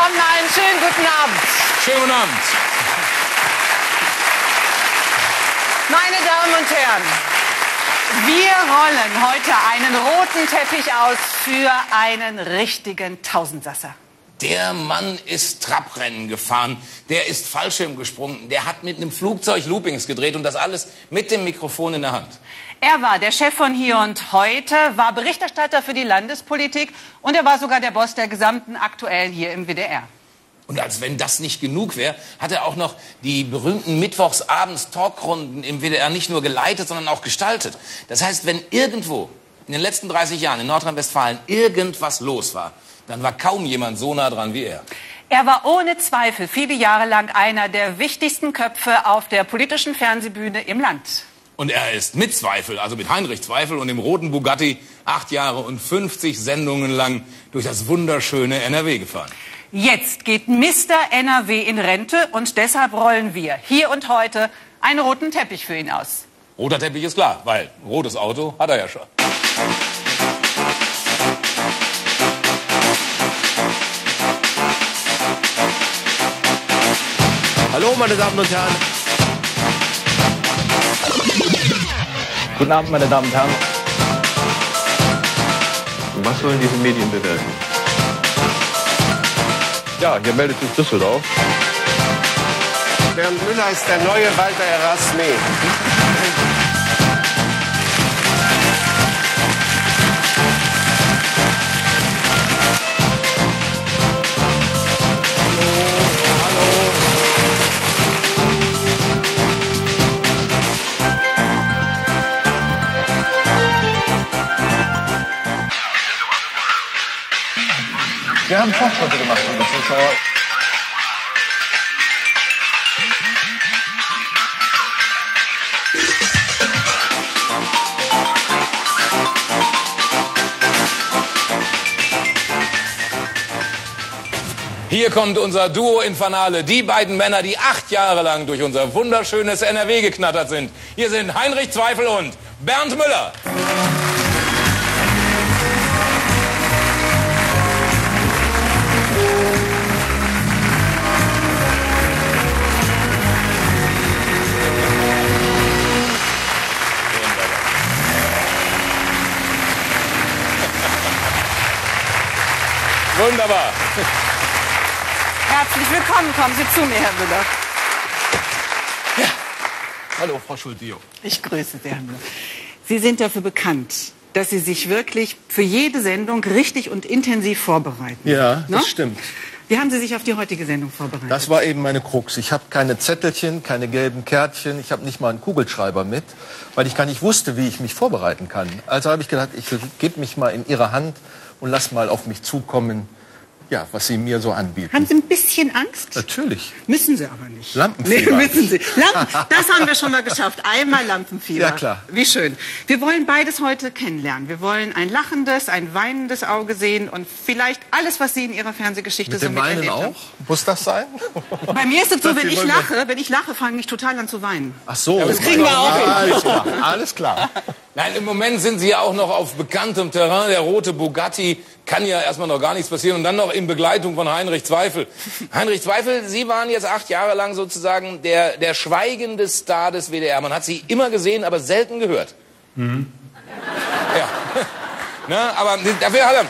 bekommen einen schönen guten Abend. Schönen guten Abend. Meine Damen und Herren, wir rollen heute einen roten Teppich aus für einen richtigen Tausendsasser. Der Mann ist Trabrennen gefahren, der ist Fallschirm gesprungen, der hat mit einem Flugzeug Loopings gedreht und das alles mit dem Mikrofon in der Hand. Er war der Chef von Hier und Heute, war Berichterstatter für die Landespolitik und er war sogar der Boss der gesamten Aktuellen hier im WDR. Und als wenn das nicht genug wäre, hat er auch noch die berühmten Mittwochsabends-Talkrunden im WDR nicht nur geleitet, sondern auch gestaltet. Das heißt, wenn irgendwo in den letzten 30 Jahren in Nordrhein-Westfalen irgendwas los war, dann war kaum jemand so nah dran wie er. Er war ohne Zweifel viele Jahre lang einer der wichtigsten Köpfe auf der politischen Fernsehbühne im Land. Und er ist mit Zweifel, also mit Heinrich Zweifel und dem roten Bugatti, 8 Jahre und 50 Sendungen lang durch das wunderschöne NRW gefahren. Jetzt geht Mr. NRW in Rente und deshalb rollen wir Hier und Heute einen roten Teppich für ihn aus. Roter Teppich ist klar, weil rotes Auto hat er ja schon. Hallo, meine Damen und Herren. Guten Abend, meine Damen und Herren. Was sollen diese Medien bewerten? Ja, hier meldet sich Düsseldorf. Bernd Müller ist der neue Walter Erasme. Wir haben Fortschritte gemacht, liebe Zuschauer. Hier kommt unser Duo Infernale, die beiden Männer, die 8 Jahre lang durch unser wunderschönes NRW geknattert sind. Hier sind Heinrich Zweifel und Bernd Müller. Wunderbar. Herzlich willkommen, kommen Sie zu mir, Herr Müller. Ja. Hallo, Frau Schuldio. Ich grüße Sie, Herr Müller. Sie sind dafür bekannt, dass Sie sich wirklich für jede Sendung richtig und intensiv vorbereiten. Ja, das stimmt. Wie haben Sie sich auf die heutige Sendung vorbereitet? Das war eben meine Krux. Ich habe keine Zettelchen, keine gelben Kärtchen. Ich habe nicht mal einen Kugelschreiber mit, weil ich gar nicht wusste, wie ich mich vorbereiten kann. Also habe ich gedacht, ich gebe mich mal in Ihre Hand und lass mal auf mich zukommen, ja, was Sie mir so anbieten. Haben Sie ein bisschen Angst? Natürlich. Müssen Sie aber nicht. Lampenfieber. Nee, müssen Sie. Das haben wir schon mal geschafft. Einmal Lampenfieber. Ja, klar. Wie schön. Wir wollen beides heute kennenlernen. Wir wollen ein lachendes, ein weinendes Auge sehen und vielleicht alles, was Sie in Ihrer Fernsehgeschichte Mit so dem Weinen miterlebt haben. auch? Muss das sein? Bei mir ist es so, Das wenn ich lache, fange ich total an zu weinen. Ach so. Das kriegen wir auch hin. Alles klar. Alles klar. Nein, im Moment sind Sie ja auch noch auf bekanntem Terrain. Der rote Bugatti kann ja erstmal noch gar nichts passieren. Und dann noch in Begleitung von Heinrich Zweifel. Heinrich Zweifel, Sie waren jetzt 8 Jahre lang sozusagen der schweigende Star des WDR. Man hat Sie immer gesehen, aber selten gehört. Mhm. Ja. Na, aber dafür hat er...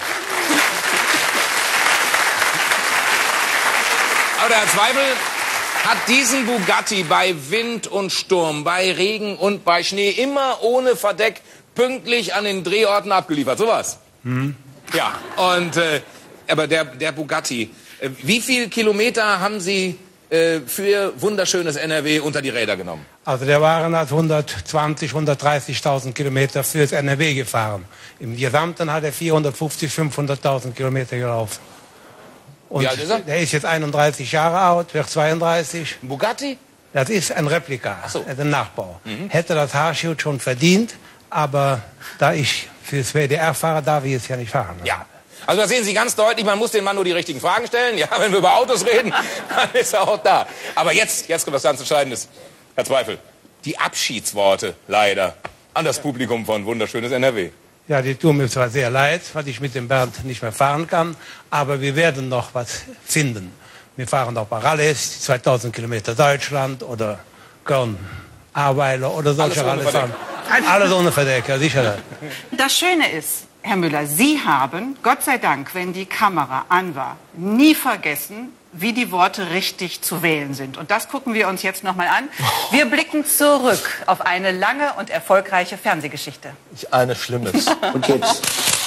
Aber der Herr Zweifel hat diesen Bugatti bei Wind und Sturm, bei Regen und bei Schnee immer ohne Verdeck pünktlich an den Drehorten abgeliefert. So was. Mhm. Ja, und aber der Bugatti, wie viel Kilometer haben Sie für wunderschönes NRW unter die Räder genommen? Also der waren halt 120.000, 130.000 Kilometer fürs NRW gefahren. Im Gesamten hat er 450.000, 500.000 Kilometer gelaufen. Und wie alt ist er? Der ist jetzt 31 Jahre alt, wird 32. Ein Bugatti? Das ist ein Replika, Ach so. ein Nachbau. Hätte das Haarschild schon verdient, aber da ich fürs WDR fahre, darf ich es ja nicht fahren. Ja. Also da sehen Sie ganz deutlich, man muss den Mann nur die richtigen Fragen stellen. Ja, wenn wir über Autos reden, dann ist er auch da. Aber jetzt kommt was ganz Entscheidendes. Herr Zweifel, die Abschiedsworte leider an das Publikum von Wunderschönes NRW. Ja, die tun mir zwar sehr leid, weil ich mit dem Bernd nicht mehr fahren kann, aber wir werden noch was finden. Wir fahren noch bei Rallyes, 2000 Kilometer Deutschland oder Köln-Ahrweiler oder solche Rallyes. Alles ohne Verdecker, sicher. Das Schöne ist, Herr Müller, Sie haben, Gott sei Dank, wenn die Kamera an war, nie vergessen, wie die Worte richtig zu wählen sind. Und das gucken wir uns jetzt noch mal an. Wir blicken zurück auf eine lange und erfolgreiche Fernsehgeschichte. Ich ahne Schlimmes. Und jetzt?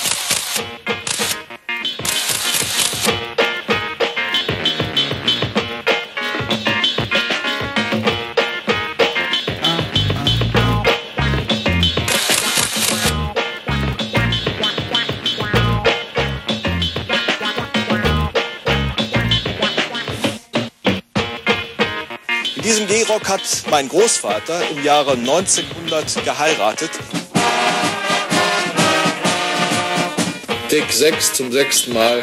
In diesem Gehrock hat mein Großvater im Jahre 1900 geheiratet. Take 6 zum 6. Mal.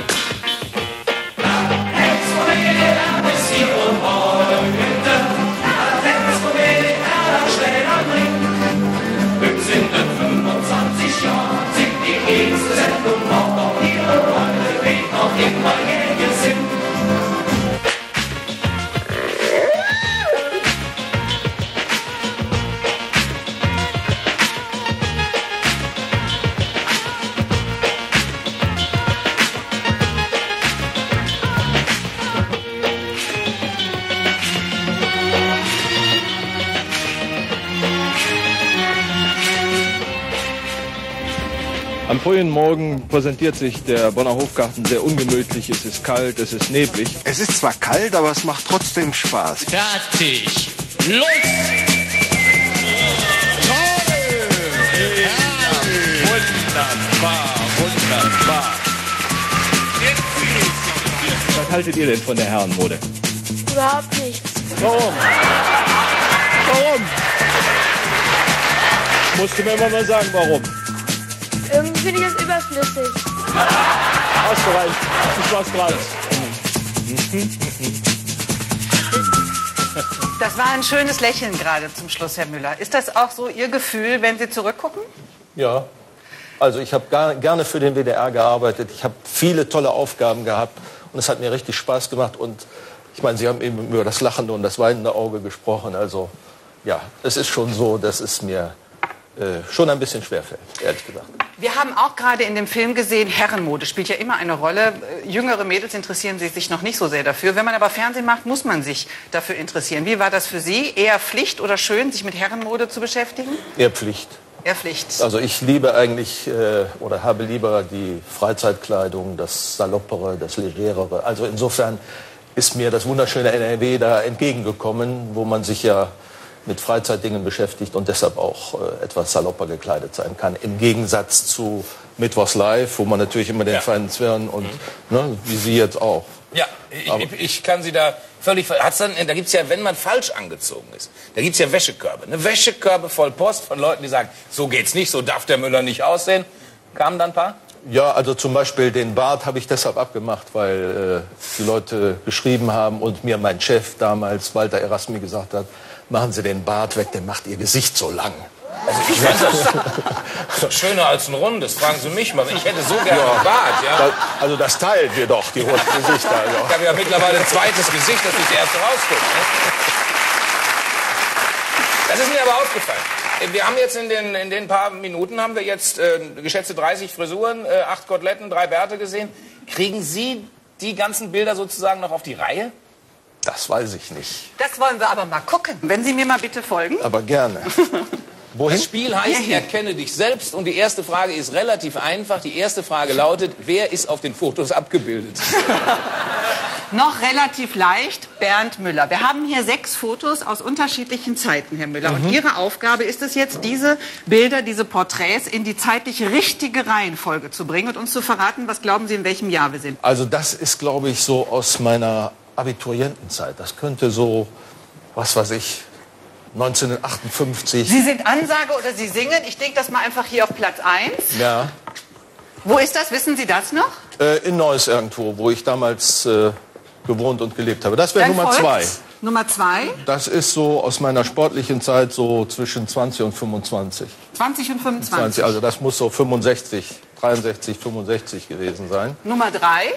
Am frühen Morgen präsentiert sich der Bonner Hofgarten sehr ungemütlich. Es ist kalt, es ist neblig. Es ist zwar kalt, aber es macht trotzdem Spaß. Fertig. Los! Wunderbar. Was haltet ihr denn von der Herrenmode? Überhaupt nichts. Warum? Musst du mir mal sagen, warum? Irgendwie finde ich das überflüssig. Hast du recht. Ich war's dran. Das war ein schönes Lächeln gerade zum Schluss, Herr Müller. Ist das auch so Ihr Gefühl, wenn Sie zurückgucken? Ja, also ich habe gerne für den WDR gearbeitet. Ich habe viele tolle Aufgaben gehabt und es hat mir richtig Spaß gemacht. Und ich meine, Sie haben eben über das lachende und das weinende Auge gesprochen. Also ja, es ist schon so, dass es mir schon ein bisschen schwerfällt, ehrlich gesagt. Wir haben auch gerade in dem Film gesehen, Herrenmode spielt ja immer eine Rolle. Jüngere Mädels interessieren sich noch nicht so sehr dafür. Wenn man aber Fernsehen macht, muss man sich dafür interessieren. Wie war das für Sie? Eher Pflicht oder schön, sich mit Herrenmode zu beschäftigen? Eher Pflicht. Eher Pflicht. Also ich liebe eigentlich oder habe lieber die Freizeitkleidung, das Saloppere, das Legerere. Also insofern ist mir das wunderschöne NRW da entgegengekommen, wo man sich ja mit Freizeitdingen beschäftigt und deshalb auch etwas salopper gekleidet sein kann. Im Gegensatz zu Mittwochs Live, wo man natürlich immer den feinen Zwirn und wie Sie jetzt auch. Ja, ich kann Sie da völlig... Da gibt es ja, wenn man falsch angezogen ist, da gibt es ja Wäschekörbe. Eine Wäschekörbe voll Post von Leuten, die sagen, so geht's nicht, so darf der Müller nicht aussehen. Kamen dann ein paar? Ja, also zum Beispiel den Bart habe ich deshalb abgemacht, weil die Leute geschrieben haben und mir mein Chef damals, Walter Erasmi, gesagt hat, machen Sie den Bart weg, der macht Ihr Gesicht so lang. Also ich weiß, das ist doch schöner als ein rundes. Fragen Sie mich mal. Ich hätte so gerne einen Bart. Ja? Also das teilen wir doch, die roten Gesichter. Also. Ich habe ja mittlerweile ein zweites Gesicht, das nicht das erste rausguckt. Ne? Das ist mir aber aufgefallen. Wir haben jetzt in den paar Minuten haben wir jetzt geschätzte 30 Frisuren, 8 Koteletten, 3 Bärte gesehen. Kriegen Sie die ganzen Bilder sozusagen noch auf die Reihe? Das weiß ich nicht. Das wollen wir aber mal gucken. Wenn Sie mir mal bitte folgen. Aber gerne. Wohin? Das Spiel heißt, erkenne dich selbst. Und die erste Frage ist relativ einfach. Die erste Frage lautet, wer ist auf den Fotos abgebildet? Noch relativ leicht, Bernd Müller. Wir haben hier 6 Fotos aus unterschiedlichen Zeiten, Herr Müller. Und Ihre Aufgabe ist es jetzt, diese Bilder, diese Porträts in die zeitlich richtige Reihenfolge zu bringen und uns zu verraten, was glauben Sie, in welchem Jahr wir sind? Also das ist, glaube ich, so aus meiner Abiturientenzeit. Das könnte so, was weiß ich, 1958. Sie sind Ansage oder Sie singen? Ich denke das mal einfach hier auf Platz 1. Ja. Wo ist das? Wissen Sie das noch? In Neuss irgendwo, wo ich damals gewohnt und gelebt habe. Das wäre Nummer 2. Nummer 2? Das ist so aus meiner sportlichen Zeit so zwischen 20 und 25. 20 und 25. 20, also das muss so 65, 63, 65 gewesen sein. Nummer 3?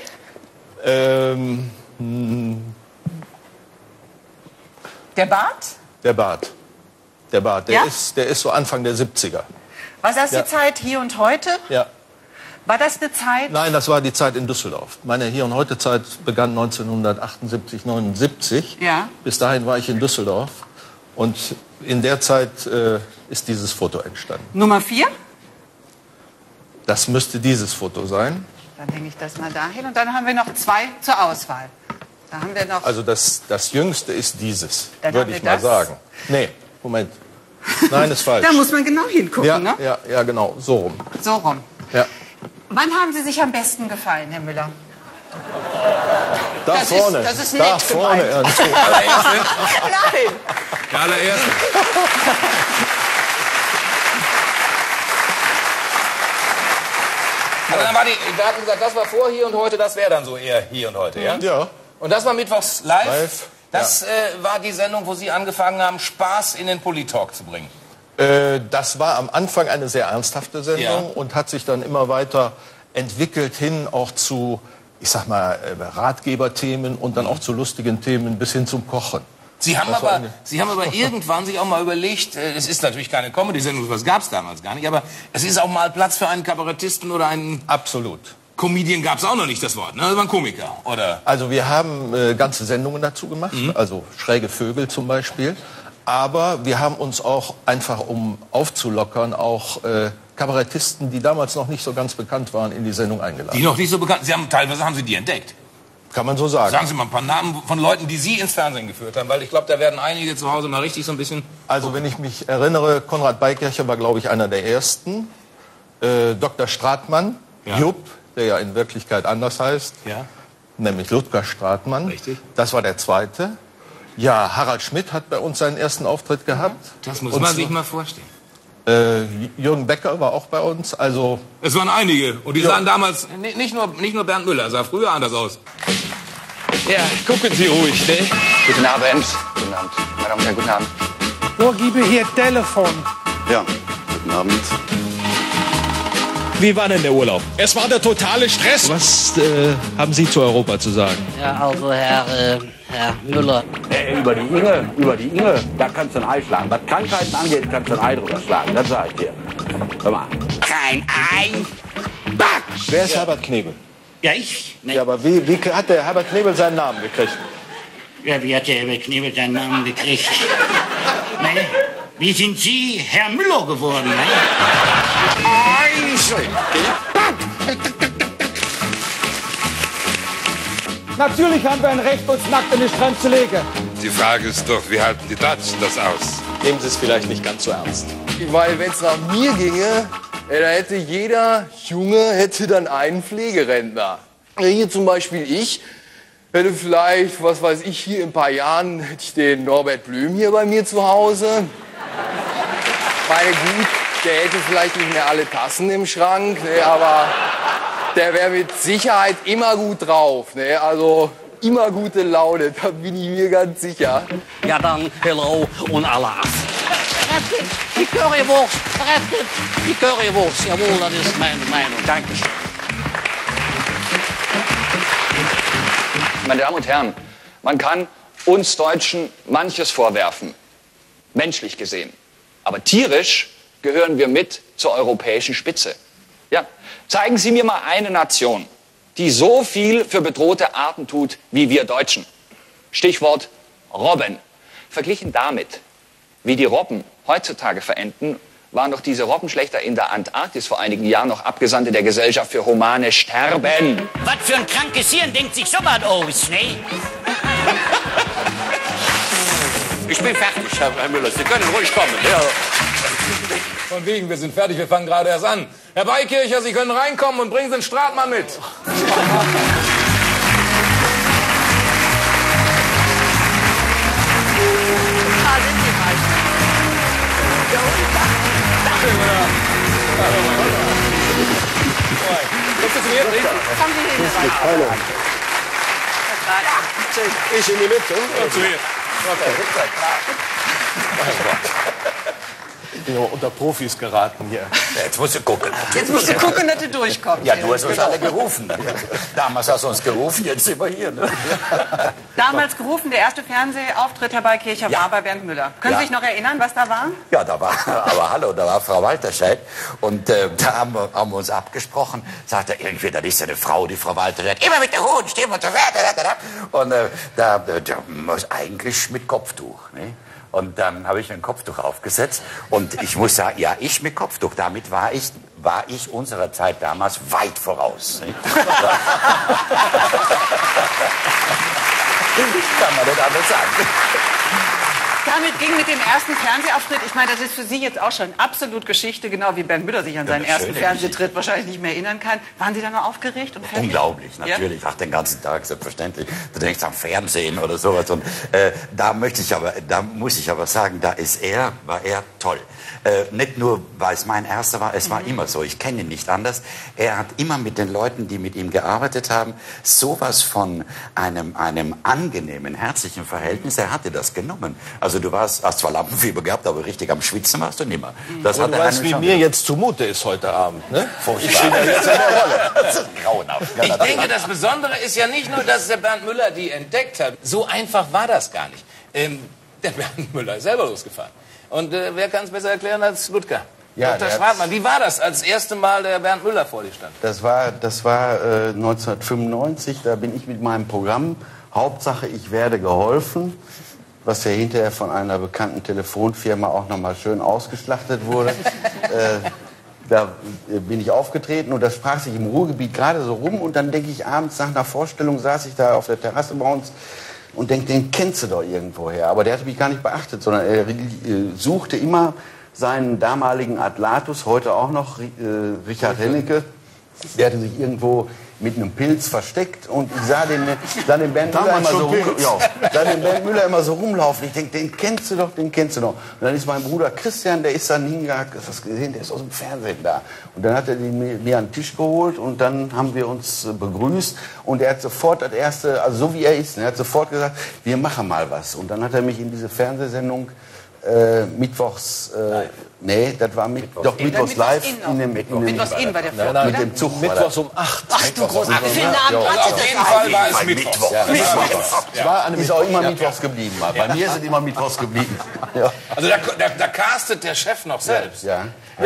Der Bart? Der Bart. Der Bart, Ja? der ist so Anfang der 70er. War das Ja. die Zeit Hier und Heute? Ja. War das eine Zeit? Nein, das war die Zeit in Düsseldorf. Meine Hier- und Heute-Zeit begann 1978, 79. Ja. Bis dahin war ich in Düsseldorf. Und in der Zeit ist dieses Foto entstanden. Nummer 4? Das müsste dieses Foto sein. Dann hänge ich das mal dahin. Und dann haben wir noch 2 zur Auswahl. Da haben wir noch... Also das jüngste ist dieses, Dann würde haben ich wir mal das. sagen. Nee, Moment. Nein, ist falsch. Da muss man genau hingucken, ja, ne? ja, genau, so rum. So rum. Ja. Wann haben Sie sich am besten gefallen, Herr Müller? Da Das ist- vorne, das ist da nett vorne gemeint. irgendwo. Nein! Der allererste. Also dann war wir hatten gesagt, das war vor Hier und Heute, das wäre dann so eher Hier und Heute, ja? Ja. Und das war mittwochs live. Live, Das war die Sendung, wo Sie angefangen haben, Spaß in den Polit-Talk zu bringen. Das war am Anfang eine sehr ernsthafte Sendung Ja. und hat sich dann immer weiter entwickelt hin auch zu, ich sag mal, Ratgeberthemen und dann auch zu lustigen Themen bis hin zum Kochen. Sie haben Das war aber irgendwann sich auch mal überlegt, es ist natürlich keine Comedy-Sendung, das gab es damals gar nicht, aber es ist auch mal Platz für einen Kabarettisten oder einen Absolut. Comedian, gab es auch noch nicht das Wort, ne? Das war ein Komiker, oder? Also wir haben ganze Sendungen dazu gemacht, also Schräge Vögel zum Beispiel. Aber wir haben uns auch einfach, um aufzulockern, auch Kabarettisten, die damals noch nicht so ganz bekannt waren, in die Sendung Die eingeladen. noch nicht so bekannt, teilweise haben Sie die entdeckt. Kann man so sagen. Sagen Sie mal ein paar Namen von Leuten, die Sie ins Fernsehen geführt haben, weil ich glaube, da werden einige zu Hause mal richtig so ein bisschen... Also wenn ich mich erinnere, Konrad Beikircher war, glaube ich, einer der ersten. Dr. Stratmann, Ja. Jupp, der ja in Wirklichkeit anders heißt, Ja. nämlich Ludger Stratmann. Richtig. Das war der zweite. Ja, Harald Schmidt hat bei uns seinen ersten Auftritt gehabt. Das muss Und man sich mal vorstellen. Jürgen Becker war auch bei uns. Also Es waren einige und die Ja. sahen damals, nicht nur Bernd Müller, sah früher anders aus. Ja, gucken Sie ruhig, ne? Guten Abend. Guten Abend. Meine Damen und Herren, guten Abend. Vorgebe hier Telefon. Ja, guten Abend. Wie war denn der Urlaub? Es war der totale Stress. Was haben Sie zu Europa zu sagen? Ja, also Herr Müller. Über die Inge, da kannst du ein Ei schlagen. Was Krankheiten angeht, kannst du ein Ei drüber schlagen. Das sag ich dir. Hör mal. Kein Ei. wer ist Herbert Knebel? Ja, ich. Ne? Ja, aber wie hat der Herbert Knebel seinen Namen gekriegt? Ja, wie hat der Herr Knebel seinen Namen gekriegt? Ne? Wie sind Sie Herr Müller geworden? Ne? Natürlich haben wir ein Recht, uns nackt in den Strand zu legen. Die Frage ist doch, wie halten die Deutschen das aus? Nehmen Sie es vielleicht nicht ganz so ernst. Weil wenn es nach mir ginge, da hätte jeder Junge hätte dann einen Pflegerentner. Hier zum Beispiel ich hätte vielleicht, was weiß ich, hier in ein paar Jahren hätte ich den Norbert Blüm hier bei mir zu Hause. Meine gut, der hätte vielleicht nicht mehr alle Tassen im Schrank, ne, aber der wäre mit Sicherheit immer gut drauf. Ne, also immer gute Laune, da bin ich mir ganz sicher. Ja, dann hello und Allah. Die Currywurst, rettet die Currywurst. Jawohl, das ist meine Meinung. Dankeschön. Meine Damen und Herren, man kann uns Deutschen manches vorwerfen, menschlich gesehen. Aber tierisch gehören wir mit zur europäischen Spitze. Ja, zeigen Sie mir mal eine Nation, die so viel für bedrohte Arten tut wie wir Deutschen. Stichwort Robben. Verglichen damit, wie die Robben heutzutage verenden, waren doch diese Robbenschlächter in der Antarktis vor einigen Jahren noch Abgesandte der Gesellschaft für humane Sterben. Was für ein krankes Hirn denkt sich so was aus, ne? Ich bin fertig, Herr Müller. Sie können ruhig kommen. Ja. Von wegen, wir sind fertig, wir fangen gerade erst an. Herr Beikircher, Sie können reinkommen und bringen Sie den Stratmann mit. Ich in die Mitte. Zu mir. Ich bin aber unter Profis geraten hier. Jetzt musst du gucken. Jetzt musst du gucken, dass du durchkommst. Ja, du hast uns alle gerufen. Damals hast du uns gerufen, jetzt sind wir hier. Ne? Damals gerufen, der erste Fernsehauftritt, Herr Beikircher, war bei Bernd Müller. Können Sie sich noch erinnern, was da war? Ja, da war Frau Walterscheid. Und da haben wir uns abgesprochen. Sagt er, irgendwie, das ist ja eine Frau, die Frau Walterscheid. Immer mit der Hohen Stimme und so weiter. Und da muss eigentlich mit Kopftuch. Ne? Und dann habe ich ein Kopftuch aufgesetzt. Und ich muss sagen, ja, ich mit Kopftuch. Damit war ich unserer Zeit damals weit voraus. Ne? Kann man nicht anders sagen. Damit ging mit dem ersten Fernsehauftritt, ich meine, das ist für Sie jetzt auch schon absolut Geschichte, genau wie Bernd Müller sich an seinen ersten Fernsehauftritt wahrscheinlich nicht mehr erinnern kann. Waren Sie da noch aufgeregt? Und unglaublich, natürlich. Ja? Ach, den ganzen Tag, selbstverständlich. Du denkst am Fernsehen oder sowas. Und da muss ich aber sagen, war er toll. Nicht nur, weil es mein erster war, es war immer so. Ich kenne ihn nicht anders. Er hat immer mit den Leuten, die mit ihm gearbeitet haben, sowas von einem angenehmen, herzlichen Verhältnis. Er hatte das genommen. Also du hast zwar Lampenfieber gehabt, aber richtig am Schwitzen warst du nimmer. Das hat du weißt, wie mir jetzt zumute ist heute Abend. Ne? Ich stehe da jetzt in der Rolle. Das ist grauenhaft. Ich denke, das Besondere ist ja nicht nur, dass der Bernd Müller die entdeckt hat. So einfach war das gar nicht. Der Bernd Müller ist selber losgefahren. Und wer kann es besser erklären als Ludger? Ja, Dr. Schwartmann, wie war das, als erste Mal der Bernd Müller vor dir stand? Das war 1995, da bin ich mit meinem Programm Hauptsache, ich werde geholfen, was ja hinterher von einer bekannten Telefonfirma auch nochmal schön ausgeschlachtet wurde. Da bin ich aufgetreten und das sprach sich im Ruhrgebiet gerade so rum und dann denke ich abends nach einer Vorstellung saß ich da auf der Terrasse bei uns und denke, den kennst du doch irgendwoher. Aber der hatte mich gar nicht beachtet, sondern er suchte immer seinen damaligen Adlatus, heute auch noch Richard Hennecke. Der hatte sich irgendwo mit einem Pilz versteckt und ich sah den Bernd Müller immer so rumlaufen. Ich denke, den kennst du doch. Und dann ist mein Bruder Christian, der ist dann hingegangen, hast du das gesehen, der ist aus dem Fernsehen da. Und dann hat er mir an den Tisch geholt und dann haben wir uns begrüßt und er hat sofort das erste, also so wie er ist, er hat sofort gesagt, wir machen mal was. Und dann hat er mich in diese Fernsehsendung mittwochs, nee, das war mittwochs live Mittwochs in bei der Firma. Mit dem Zug. Mittwochs um 8. Ach du große Auf jeden Fall war es Mittwoch. Ist auch immer mittwochs geblieben. Bei mir ist es immer mittwochs geblieben. Ja. Also da castet der Chef noch selbst. Ja.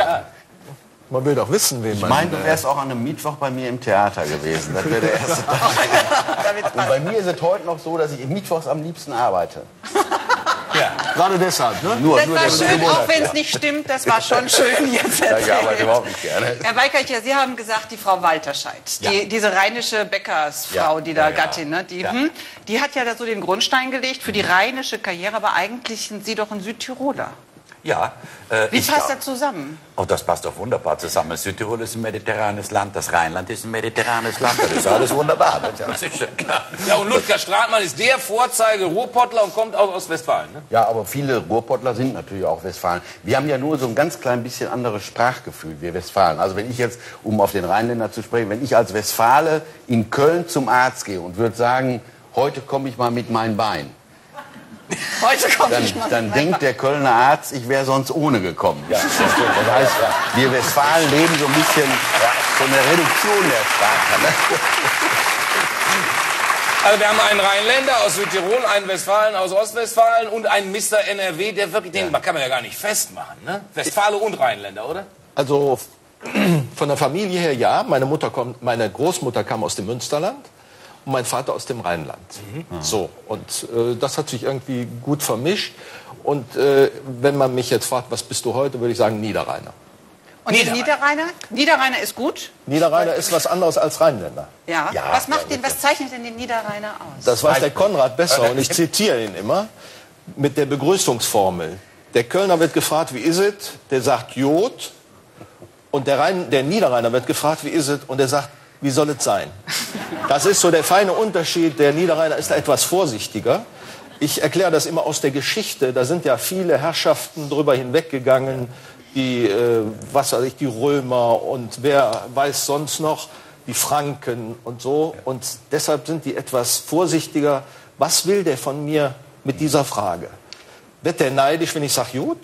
Man will doch wissen, wen man... Ich meine, du wärst auch an einem Mittwoch bei mir im Theater gewesen. Das wäre der erste Tag. Und bei mir ist es heute noch so, dass ich mittwochs am liebsten arbeite. Ja, gerade deshalb. Ne? Das war schön, auch wenn es nicht stimmt, das war schon schön jetzt erzählt. Ich arbeite überhaupt nicht gerne. Herr Beikircher, Sie haben gesagt, die Frau Walterscheid, diese rheinische Bäckersfrau, Gattin, ne, die hat ja da so den Grundstein gelegt für die rheinische Karriere, aber eigentlich sind Sie doch ein Südtiroler. Ja. Wie passt das zusammen? Oh, das passt doch wunderbar zusammen. Südtirol ist ein mediterranes Land, das Rheinland ist ein mediterranes Land. Das ist alles wunderbar. Das ist schön, klar. Ja, und Ludger Stratmann ist der Vorzeige-Ruhrpottler und kommt auch aus Westfalen. Ne? Ja, aber viele Ruhrpottler sind natürlich auch Westfalen. Wir haben ja nur so ein ganz klein bisschen anderes Sprachgefühl, wir Westfalen. Also wenn ich jetzt, um auf den Rheinländer zu sprechen, wenn ich als Westfale in Köln zum Arzt gehe und würde sagen, heute komme ich mal mit meinem Bein. Dann denkt der Kölner Arzt, ich wäre sonst ohne gekommen. Ja. Das heißt, wir Westfalen leben so ein bisschen von der Reduktion der Sprache. Ne? Also wir haben einen Rheinländer aus Südtirol, einen Westfalen aus Ostwestfalen und einen Mr. NRW, der wirklich, den kann man ja gar nicht festmachen. Ne? Westfale und Rheinländer, oder? Also von der Familie her ja. Meine Großmutter kam aus dem Münsterland. Und mein Vater aus dem Rheinland. So, und das hat sich irgendwie gut vermischt. Und wenn man mich jetzt fragt, was bist du heute, würde ich sagen Niederrheiner. Und Niederrheiner? Niederrheiner ist gut? Niederrheiner ist was anderes als Rheinländer. Ja. Was zeichnet denn den Niederrheiner aus? Das weiß der Konrad besser und ich zitiere ihn immer mit der Begrüßungsformel. Der Kölner wird gefragt, wie ist es? Der sagt Jod. Und der Niederrheiner wird gefragt, wie ist es? Und der sagt, wie soll es sein? Das ist so der feine Unterschied. Der Niederrheiner ist da etwas vorsichtiger. Ich erkläre das immer aus der Geschichte. Da sind ja viele Herrschaften drüber hinweggegangen, die Römer und wer weiß sonst noch, die Franken und so. Und deshalb sind die etwas vorsichtiger. Was will der von mir mit dieser Frage. Wird der neidisch, wenn ich sage, gut?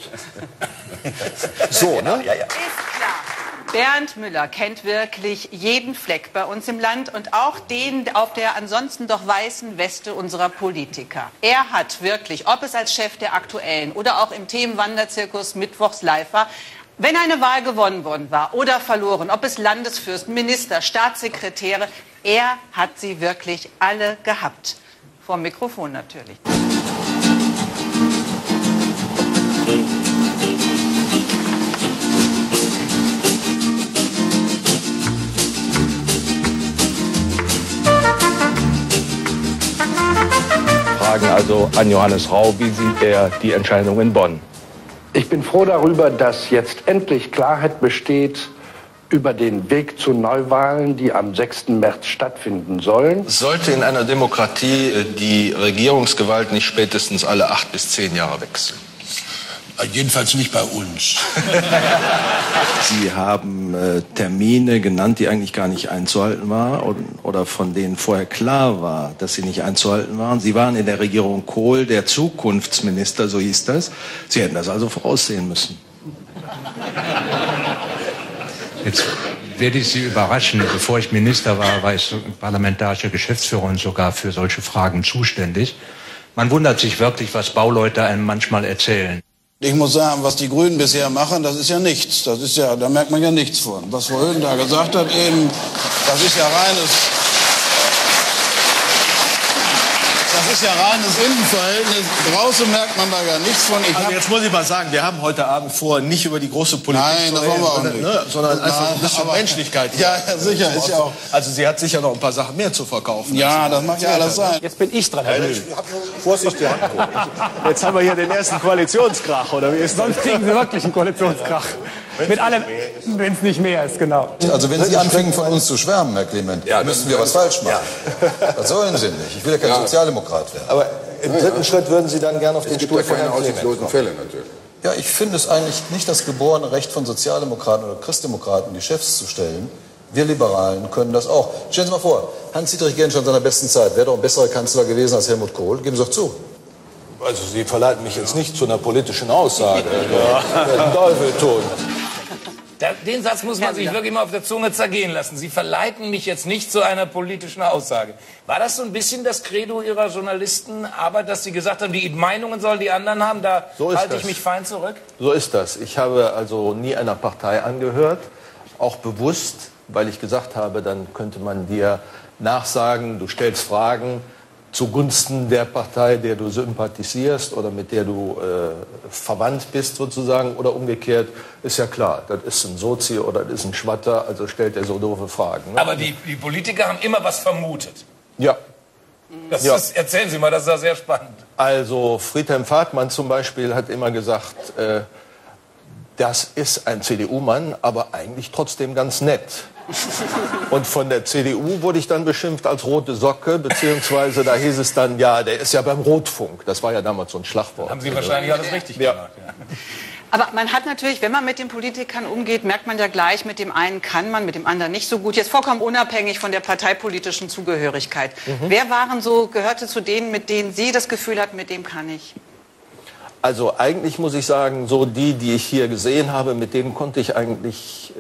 So, ne? Ja, ja. Ist klar. Bernd Müller kennt wirklich jeden Fleck bei uns im Land und auch den auf der ansonsten doch weißen Weste unserer Politiker. Er hat wirklich, ob es als Chef der Aktuellen oder auch im Themenwanderzirkus Mittwochs live war, wenn eine Wahl gewonnen worden war oder verloren, ob es Landesfürsten, Minister, Staatssekretäre, er hat sie wirklich alle gehabt. Vom Mikrofon natürlich. Fragen also an Johannes Rau, wie sieht er die Entscheidung in Bonn? Ich bin froh darüber, dass jetzt endlich Klarheit besteht über den Weg zu Neuwahlen, die am 6. März stattfinden sollen. Sollte in einer Demokratie die Regierungsgewalt nicht spätestens alle 8 bis 10 Jahre wechseln? Jedenfalls nicht bei uns. Sie haben Termine genannt, die eigentlich gar nicht einzuhalten waren oder von denen vorher klar war, dass sie nicht einzuhalten waren. Sie waren in der Regierung Kohl der Zukunftsminister, so hieß das. Sie hätten das also voraussehen müssen. Jetzt werde ich Sie überraschen. Bevor ich Minister war ich parlamentarischer Geschäftsführer und sogar für solche Fragen zuständig. Man wundert sich wirklich, was Bauleute einem manchmal erzählen. Ich muss sagen, was die Grünen bisher machen, das ist ja nichts. Das ist ja, da merkt man ja nichts von. Was Frau Höhen da gesagt hat, eben, das ist ja reines Innenverhältnis. Draußen merkt man da ja nichts von. Also jetzt muss ich mal sagen, wir haben heute Abend vor, nicht über die große Politik zu reden, ne, sondern einfach ein bisschen Menschlichkeit. Ja, sicher, ist ja auch. Also sie hat sicher noch ein paar Sachen mehr zu verkaufen. Ja, das mag ja alles sein. Jetzt bin ich dran, Herr Mühl. Vorsicht, ja. Jetzt haben wir hier den ersten Koalitionskrach, oder wie ist das? Sonst kriegen Sie wirklich einen Koalitionskrach. Mit allem, wenn es nicht mehr ist, genau. Also wenn Sie anfangen von uns zu schwärmen, Herr Clement, müssen wir was falsch machen. Das sollen Sie nicht. Ich will ja kein Sozialdemokrat werden. Aber im dritten Schritt würden Sie dann gerne auf den Stuhl von Herrn Clement kommen. Fälle natürlich. Ja, ich finde es eigentlich nicht das geborene Recht von Sozialdemokraten oder Christdemokraten, die Chefs zu stellen. Wir Liberalen können das auch. Stellen Sie mal vor, Hans-Dietrich Genscher in seiner besten Zeit wäre doch ein besserer Kanzler gewesen als Helmut Kohl. Geben Sie doch zu. Also Sie verleiten mich jetzt nicht zu einer politischen Aussage. Den Teufel tun. Den Satz muss man sich wirklich mal auf der Zunge zergehen lassen. Sie verleiten mich jetzt nicht zu einer politischen Aussage. War das so ein bisschen das Credo Ihrer Journalisten, aber dass Sie gesagt haben, die Meinungen sollen die anderen haben, da halte ich mich fein zurück? So ist das. Ich habe also nie einer Partei angehört, auch bewusst, weil ich gesagt habe, dann könnte man dir nachsagen, du stellst Fragen zugunsten der Partei, der du sympathisierst oder mit der du verwandt bist sozusagen oder umgekehrt, ist ja klar, das ist ein Sozi oder das ist ein Schwatter, also stellt er so doofe Fragen. Ne? Aber die Politiker haben immer was vermutet. Ja. Das ist, erzählen Sie mal, das ist ja sehr spannend. Also Friedhelm Fahrtmann zum Beispiel hat immer gesagt, das ist ein CDU-Mann, aber eigentlich trotzdem ganz nett. Und von der CDU wurde ich dann beschimpft als rote Socke, beziehungsweise da hieß es dann, ja, der ist ja beim Rotfunk. Das war ja damals so ein Schlagwort. Haben Sie wahrscheinlich alles richtig gemacht. Ja. Aber man hat natürlich, wenn man mit den Politikern umgeht, merkt man ja gleich, mit dem einen kann man, mit dem anderen nicht so gut. Jetzt vollkommen unabhängig von der parteipolitischen Zugehörigkeit. Wer gehörte zu denen, mit denen Sie das Gefühl hatten, mit dem kann ich? Also eigentlich muss ich sagen, so die ich hier gesehen habe, mit denen konnte ich eigentlich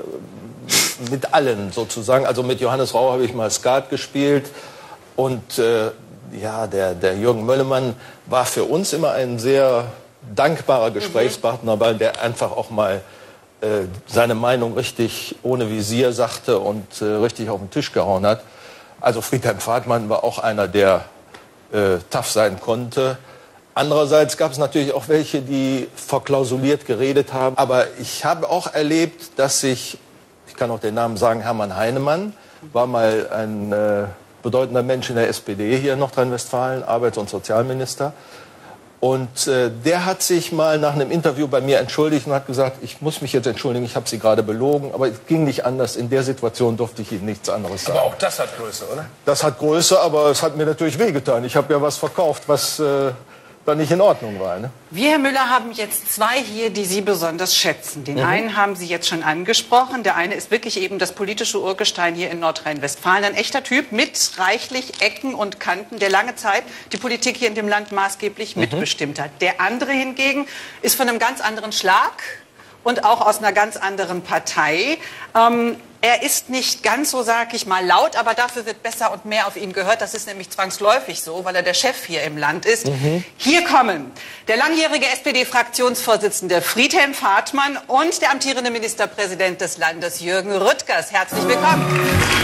mit allen sozusagen. Also mit Johannes Rau habe ich mal Skat gespielt und ja, der Jürgen Möllemann war für uns immer ein sehr dankbarer Gesprächspartner, weil der einfach auch mal seine Meinung richtig ohne Visier sagte und richtig auf den Tisch gehauen hat. Also Friedhelm Fahrtmann war auch einer, der tough sein konnte. Andererseits gab es natürlich auch welche, die verklausuliert geredet haben. Aber ich habe auch erlebt, dass ich kann auch den Namen sagen, Hermann Heinemann, war mal ein bedeutender Mensch in der SPD hier in Nordrhein-Westfalen, Arbeits- und Sozialminister. Und der hat sich mal nach einem Interview bei mir entschuldigt und hat gesagt, ich muss mich jetzt entschuldigen, ich habe Sie gerade belogen, aber es ging nicht anders. In der Situation durfte ich Ihnen nichts anderes sagen. Aber auch das hat Größe, oder? Das hat Größe, aber es hat mir natürlich wehgetan. Ich habe ja was verkauft, was dann nicht in Ordnung war. Ne? Wir, Herr Müller, haben jetzt zwei hier, die Sie besonders schätzen. Den einen haben Sie jetzt schon angesprochen. Der eine ist wirklich eben das politische Urgestein hier in Nordrhein-Westfalen. Ein echter Typ mit reichlich Ecken und Kanten, der lange Zeit die Politik hier in dem Land maßgeblich mitbestimmt hat. Der andere hingegen ist von einem ganz anderen Schlag und auch aus einer ganz anderen Partei. Er ist nicht ganz so, sag ich mal, laut, aber dafür wird besser und mehr auf ihn gehört. Das ist nämlich zwangsläufig so, weil er der Chef hier im Land ist. Hier kommen der langjährige SPD-Fraktionsvorsitzende Friedhelm Fahrtmann und der amtierende Ministerpräsident des Landes Jürgen Rüttgers. Herzlich willkommen.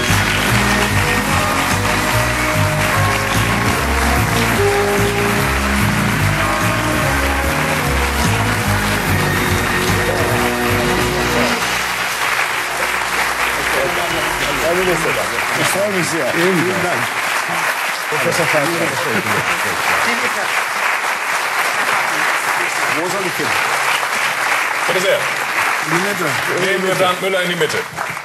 Ich freue mich sehr. Vielen Dank. Professor Fahrtmann. Wo soll ich hin? Bitte sehr. In die Mitte. Nehmen wir Bernd Müller in die Mitte.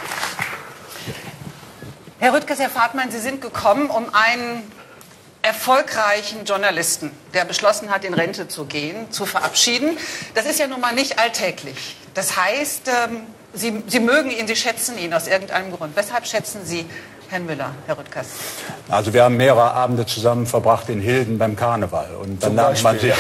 Herr Rüttgers, Herr Fahrtmann, Sie sind gekommen, um einen erfolgreichen Journalisten, der beschlossen hat, in Rente zu gehen, zu verabschieden. Das ist ja nun mal nicht alltäglich. Das heißt, Sie mögen ihn, Sie schätzen ihn aus irgendeinem Grund. Weshalb schätzen Sie Herrn Müller, Herr Rüttgers? Also wir haben mehrere Abende zusammen verbracht in Hilden beim Karneval. Und dann lernt man sich,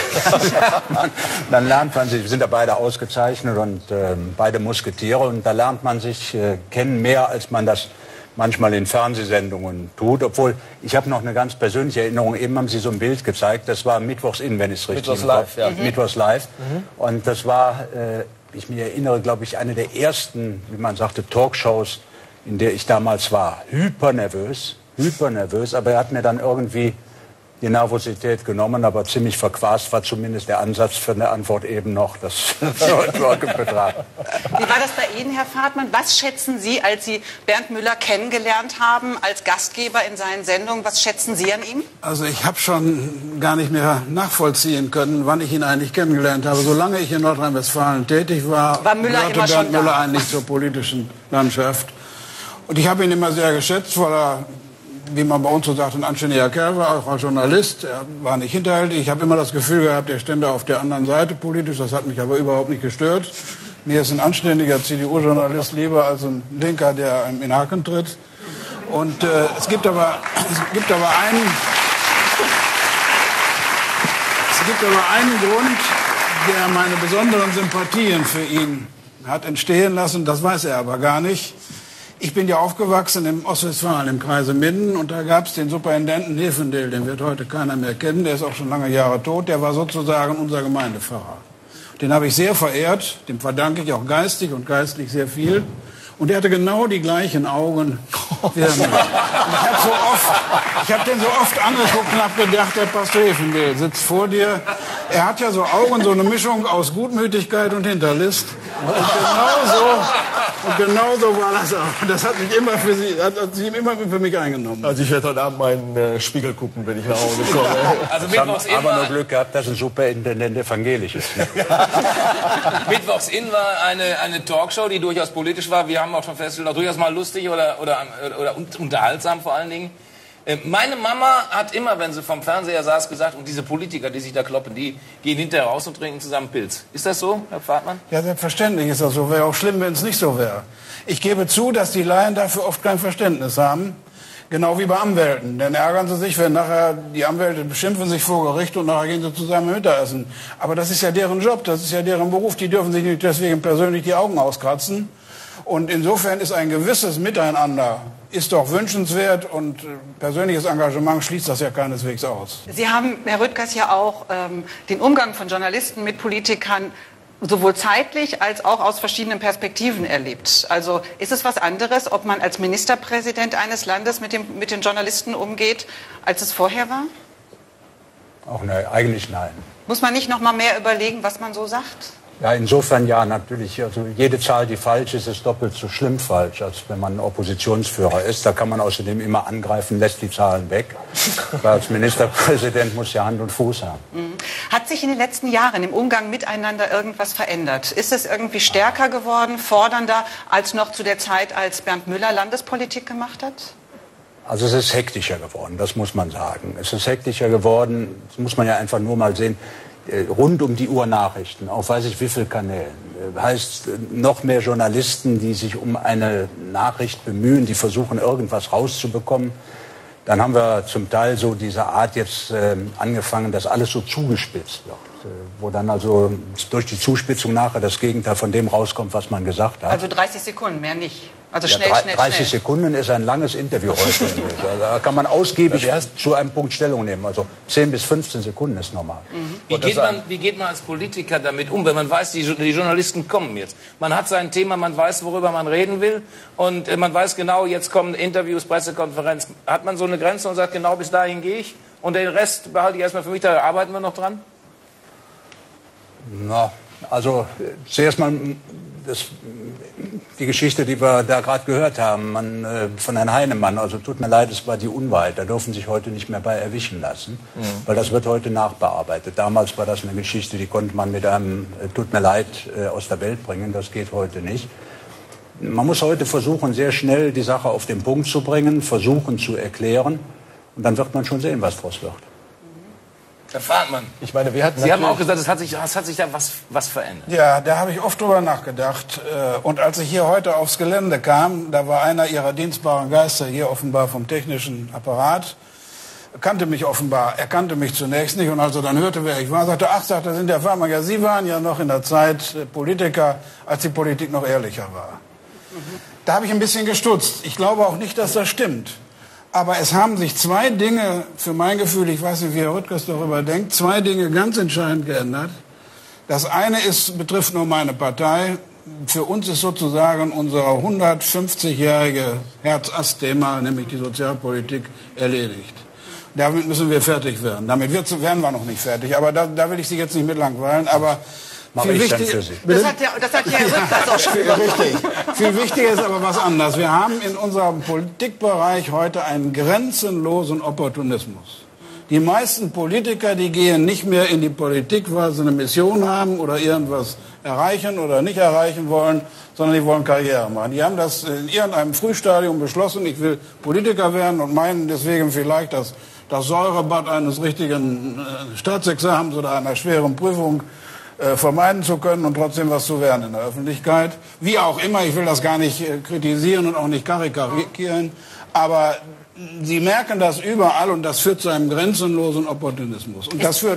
wir sind ja beide ausgezeichnet und beide Musketiere. Und da lernt man sich kennen mehr, als man das manchmal in Fernsehsendungen tut. Obwohl, ich habe noch eine ganz persönliche Erinnerung. Eben haben Sie so ein Bild gezeigt. Das war Mittwochs in, wenn ich es richtig Mittwochs live, ja. Mittwochs live. Und das war, ich mich erinnere, glaube ich, eine der ersten, wie man sagte, Talkshows, in der ich damals war. Hypernervös, aber er hat mir dann irgendwie die Nervosität genommen, aber ziemlich verquast war zumindest der Ansatz für eine Antwort eben noch. Das sollte betragen. Wie war das bei Ihnen, Herr Fahrtmann? Was schätzen Sie, als Sie Bernd Müller kennengelernt haben, als Gastgeber in seinen Sendungen, was schätzen Sie an ihm? Also ich habe schon gar nicht mehr nachvollziehen können, wann ich ihn eigentlich kennengelernt habe. Solange ich in Nordrhein-Westfalen tätig war, Müller gehörte Bernd Müller eigentlich zur politischen Landschaft. Und ich habe ihn immer sehr geschätzt, weil er, wie man bei uns so sagt, ein anständiger Kerl war, auch als Journalist. Er war nicht hinterhältig. Ich habe immer das Gefühl gehabt, er stände auf der anderen Seite politisch. Das hat mich aber überhaupt nicht gestört. Mir ist ein anständiger CDU-Journalist lieber als ein Linker, der einem in den Haken tritt. Und es gibt aber einen Grund, der meine besonderen Sympathien für ihn hat entstehen lassen. Das weiß er aber gar nicht. Ich bin ja aufgewachsen im Ostwestfalen, im Kreise Minden, und da gab es den Superintendenten Hefendel, den wird heute keiner mehr kennen, der ist auch schon lange Jahre tot, der war sozusagen unser Gemeindepfarrer. Den habe ich sehr verehrt, dem verdanke ich auch geistig und geistlich sehr viel. Und er hatte genau die gleichen Augen wie Herr Müller. Ich habe den so oft angeguckt und habe gedacht, der Pastor Hefendel sitzt vor dir. Er hat ja so Augen, so eine Mischung aus Gutmütigkeit und Hinterlist. Und genau so war das auch. Das hat mich immer für mich eingenommen. Also ich werde heute Abend meinen Spiegel gucken, wenn ich nach Hause komme. Also Mittwochs in aber nur Glück gehabt, dass ein Superintendent evangelisch ist. Mittwochs in war eine Talkshow, die durchaus politisch war. Wir haben auch schon festgestellt, auch durchaus mal lustig oder unterhaltsam vor allen Dingen. Meine Mama hat immer, wenn sie vom Fernseher saß, gesagt, und diese Politiker, die sich da kloppen, die gehen hinterher raus und trinken zusammen Pilz. Ist das so, Herr Fahrtmann? Ja, selbstverständlich ist das so. Wäre auch schlimm, wenn es nicht so wäre. Ich gebe zu, dass die Laien dafür oft kein Verständnis haben. Genau wie bei Anwälten. Dann ärgern sie sich, wenn nachher die Anwälte beschimpfen sich vor Gericht und nachher gehen sie zusammen Mittagessen. Aber das ist ja deren Job, das ist ja deren Beruf. Die dürfen sich nicht deswegen persönlich die Augen auskratzen. Und insofern ist ein gewisses Miteinander ist doch wünschenswert, und persönliches Engagement schließt das ja keineswegs aus. Sie haben, Herr Rüttgers, ja auch den Umgang von Journalisten mit Politikern sowohl zeitlich als auch aus verschiedenen Perspektiven erlebt. Also ist es was anderes, ob man als Ministerpräsident eines Landes mit den Journalisten umgeht, als es vorher war? Auch ne, eigentlich nein. Muss man nicht noch mal mehr überlegen, was man so sagt? Ja, insofern ja, natürlich. Also jede Zahl, die falsch ist, ist doppelt so schlimm falsch, als wenn man Oppositionsführer ist. Da kann man außerdem immer angreifen, lässt die Zahlen weg. Weil als Ministerpräsident muss ja Hand und Fuß haben. Hat sich in den letzten Jahren im Umgang miteinander irgendwas verändert? Ist es irgendwie stärker geworden, fordernder als noch zu der Zeit, als Bernd Müller Landespolitik gemacht hat? Also es ist hektischer geworden, das muss man sagen. Es ist hektischer geworden, das muss man ja einfach nur mal sehen, rund um die Uhr Nachrichten, auf weiß ich wie vielen Kanälen. Heißt noch mehr Journalisten, die sich um eine Nachricht bemühen, die versuchen irgendwas rauszubekommen. Dann haben wir zum Teil so diese Art jetzt angefangen, dass alles so zugespitzt wird. Wo dann also durch die Zuspitzung nachher das Gegenteil von dem rauskommt, was man gesagt hat. Also 30 Sekunden, mehr nicht. Also ja, schnell, 30 Sekunden ist ein langes Interview heute. Also da kann man ausgiebig zu einem Punkt Stellung nehmen. Also 10 bis 15 Sekunden ist normal. Wie geht man als Politiker damit um, wenn man weiß, die Journalisten kommen jetzt? Man hat sein Thema, man weiß, worüber man reden will und man weiß genau, jetzt kommen Interviews, Pressekonferenz. Hat man so eine Grenze und sagt, genau bis dahin gehe ich und den Rest behalte ich erstmal für mich, da arbeiten wir noch dran? Na, also zuerst mal die Geschichte, die wir da gerade gehört haben, von Herrn Heinemann. Also tut mir leid, es war die Unwahrheit. Da dürfen sich heute nicht mehr bei erwischen lassen, weil das wird heute nachbearbeitet. Damals war das eine Geschichte, die konnte man mit einem tut mir leid aus der Welt bringen. Das geht heute nicht. Man muss heute versuchen, sehr schnell die Sache auf den Punkt zu bringen, versuchen zu erklären und dann wird man schon sehen, was draus wird. Herr Fahrtmann, ich meine, Sie haben auch gesagt, es hat sich da was verändert. Ja, da habe ich oft drüber nachgedacht. Und als ich hier heute aufs Gelände kam, da war einer Ihrer dienstbaren Geister hier offenbar vom technischen Apparat, kannte mich offenbar, er kannte mich zunächst nicht. Und als er dann hörte, wer ich war, sagte, ach, da sind der Fahrtmann, ja, Sie waren ja noch in der Zeit Politiker, als die Politik noch ehrlicher war. Da habe ich ein bisschen gestutzt. Ich glaube auch nicht, dass das stimmt. Aber es haben sich zwei Dinge, für mein Gefühl, ich weiß nicht, wie Herr Rüttgers darüber denkt, zwei Dinge ganz entscheidend geändert. Das eine betrifft nur meine Partei. Für uns ist sozusagen unser 150-jährige Herz-Ass-Thema, nämlich die Sozialpolitik, erledigt. Damit müssen wir fertig werden. Damit werden wir noch nicht fertig, aber da will ich Sie jetzt nicht mit langweilen. Aber viel wichtiger, das hat ja Herr Rüttgers auch schon gesagt. Richtig. Viel wichtiger ist aber was anderes. Wir haben in unserem Politikbereich heute einen grenzenlosen Opportunismus. Die meisten Politiker, die gehen nicht mehr in die Politik, weil sie eine Mission haben oder irgendwas erreichen oder nicht erreichen wollen, sondern die wollen Karriere machen. Die haben das in irgendeinem Frühstadium beschlossen, ich will Politiker werden und meinen deswegen vielleicht das Säurebad eines richtigen Staatsexamens oder einer schweren Prüfung vermeiden zu können und trotzdem was zu werden in der Öffentlichkeit. Wie auch immer, ich will das gar nicht kritisieren und auch nicht karikarieren, aber Sie merken das überall und das führt zu einem grenzenlosen Opportunismus. Und das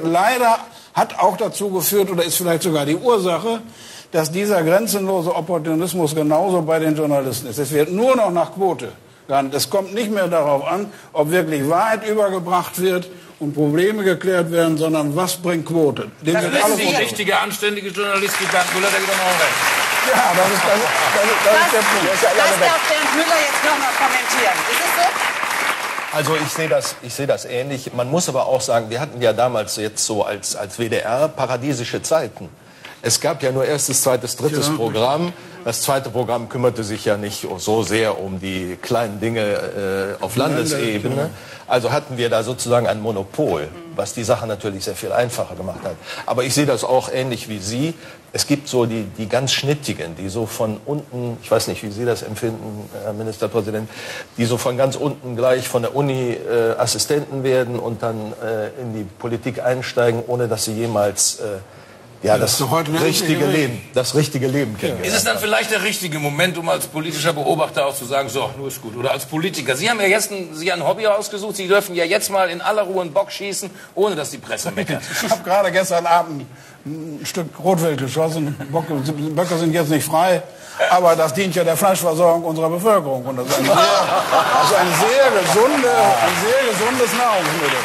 hat auch dazu geführt oder ist vielleicht sogar die Ursache, dass dieser grenzenlose Opportunismus genauso bei den Journalisten ist. Es wird nur noch nach Quote gehandelt. Es kommt nicht mehr darauf an, ob wirklich Wahrheit übergebracht wird und Probleme geklärt werden, sondern was bringt Quote. Das ist ein richtiger, anständiger Journalist wie Bernd Müller, der geht dann auch recht. Ja, das ist der Punkt. Das darf Bernd Müller jetzt noch mal kommentieren. Ist es so? Also ich sehe das ähnlich. Man muss aber auch sagen, wir hatten ja damals jetzt so als WDR paradiesische Zeiten. Es gab ja nur erstes, zweites, drittes Programm. Das zweite Programm kümmerte sich ja nicht so sehr um die kleinen Dinge auf Landesebene. Also hatten wir da sozusagen ein Monopol, was die Sache natürlich sehr viel einfacher gemacht hat. Aber ich sehe das auch ähnlich wie Sie. Es gibt so die ganz Schnittigen, die so von unten, ich weiß nicht, wie Sie das empfinden, Herr Ministerpräsident, die so von ganz unten gleich von der Uni Assistenten werden und dann in die Politik einsteigen, ohne dass sie jemals das richtige Leben kennen. Ist es dann vielleicht der richtige Moment, um als politischer Beobachter auch zu sagen, so, nur ist gut, oder als Politiker? Sie haben ja jetzt ein Hobby ausgesucht, Sie dürfen ja jetzt mal in aller Ruhe einen Bock schießen, ohne dass die Presse meckert. Ich habe gerade gestern Abend ein Stück Rotwild geschossen. Böcke sind jetzt nicht frei, aber das dient ja der Fleischversorgung unserer Bevölkerung. Und das ist ein sehr gesundes Nahrungsmittel.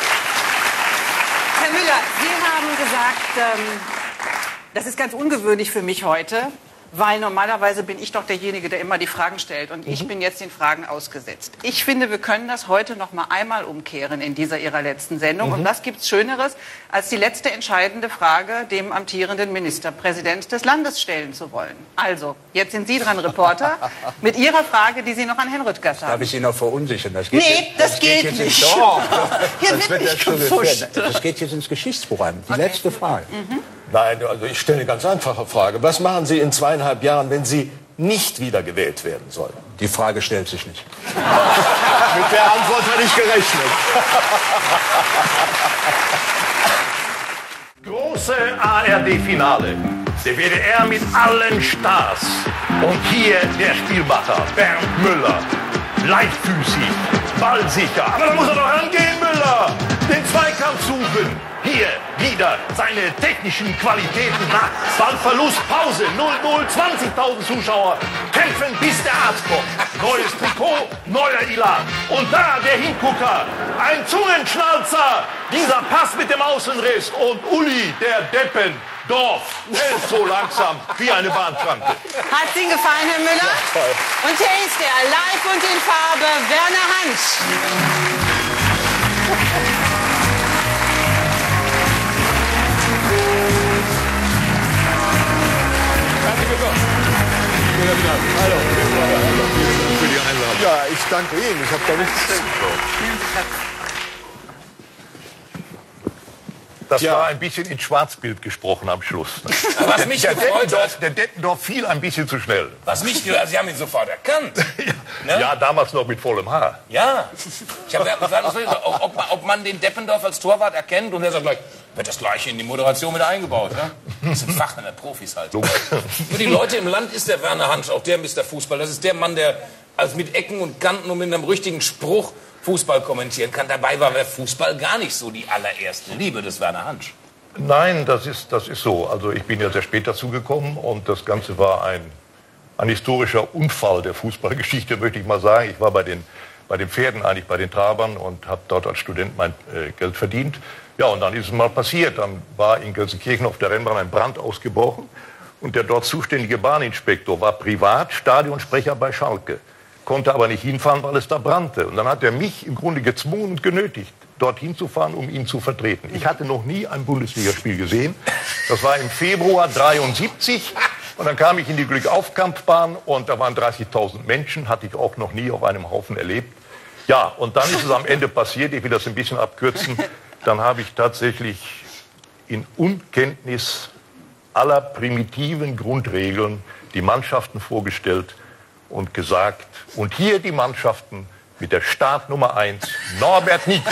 Herr Müller, Sie haben gesagt, das ist ganz ungewöhnlich für mich heute, weil normalerweise bin ich doch derjenige, der immer die Fragen stellt und ich bin jetzt den Fragen ausgesetzt. Ich finde, wir können das heute noch mal einmal umkehren in Ihrer letzten Sendung. Und was gibt's Schöneres, als die letzte entscheidende Frage dem amtierenden Ministerpräsident des Landes stellen zu wollen? Also, jetzt sind Sie dran, Reporter, mit Ihrer Frage, die Sie noch an Herrn Rüttgers haben. Darf ich Sie noch verunsichern? Das geht nicht. Hier wird nicht gefuscht. Das geht jetzt ins Geschichtsbuch rein. Die letzte Frage. Nein, also ich stelle eine ganz einfache Frage. Was machen Sie in 2,5 Jahren, wenn Sie nicht wieder gewählt werden soll? Die Frage stellt sich nicht. Mit der Antwort hatte ich gerechnet. Große ARD-Finale. Der WDR mit allen Stars. Und hier der Spielmacher, Bernd Müller. Leichtfüßig, ballsicher. Aber da muss er doch rangehen, Müller. Den Zweikampf suchen. Hier wieder seine technischen Qualitäten nach. Ballverlust, Pause, 0-0, 20.000 Zuschauer. Kämpfen, bis der Arzt kommt. Neues Trikot, neuer Elan. Und da der Hingucker, ein Zungenschnalzer. Dieser Pass mit dem Außenriss. Und Uli, der Deppendorf, hält so langsam wie eine Bahnschranke. Hat's Ihnen gefallen, Herr Müller? Ja, toll. Und hier ist er, live und in Farbe, Werner Hansch. Hallo. Für die Einladung. Ja, ich danke Ihnen. Ich habe da nichts zu Das war ein bisschen in Schwarzbild gesprochen am Schluss. Was mich gefreut hat, der Deppendorf fiel ein bisschen zu schnell. Was mich, also Sie haben ihn sofort erkannt. Ne? Ja, damals noch mit vollem Haar. Ja. Ich habe gefragt, ob man den Deppendorf als Torwart erkennt, und er sagt gleich, wird das gleiche in die Moderation mit eingebaut. Ja? Das sind Fachmänner, Profis halt. Für die Leute im Land ist der Werner Hansch auch der Mr. Fußball. Das ist der Mann, der also mit Ecken und Kanten und mit einem richtigen Spruch Fußball kommentieren kann. Dabei war der Fußball gar nicht so die allererste Liebe des Werner Hansch. Nein, das ist so. Also ich bin ja sehr spät dazugekommen und das Ganze war ein historischer Unfall der Fußballgeschichte, möchte ich mal sagen. Ich war bei den Pferden, eigentlich bei den Trabern, und habe dort als Student mein Geld verdient. Ja, und dann ist es mal passiert. Dann war in Gelsenkirchen auf der Rennbahn ein Brand ausgebrochen und der dort zuständige Bahninspektor war privat Stadionsprecher bei Schalke, konnte aber nicht hinfahren, weil es da brannte. Und dann hat er mich im Grunde gezwungen und genötigt, dorthin zu fahren, um ihn zu vertreten. Ich hatte noch nie ein Bundesligaspiel gesehen. Das war im Februar 1973. Und dann kam ich in die Glückaufkampfbahn und da waren 30.000 Menschen, hatte ich auch noch nie auf einem Haufen erlebt. Ja, und dann ist es am Ende passiert, ich will das ein bisschen abkürzen, dann habe ich tatsächlich in Unkenntnis aller primitiven Grundregeln die Mannschaften vorgestellt und gesagt, und hier die Mannschaften mit der Startnummer 1, Norbert Nico.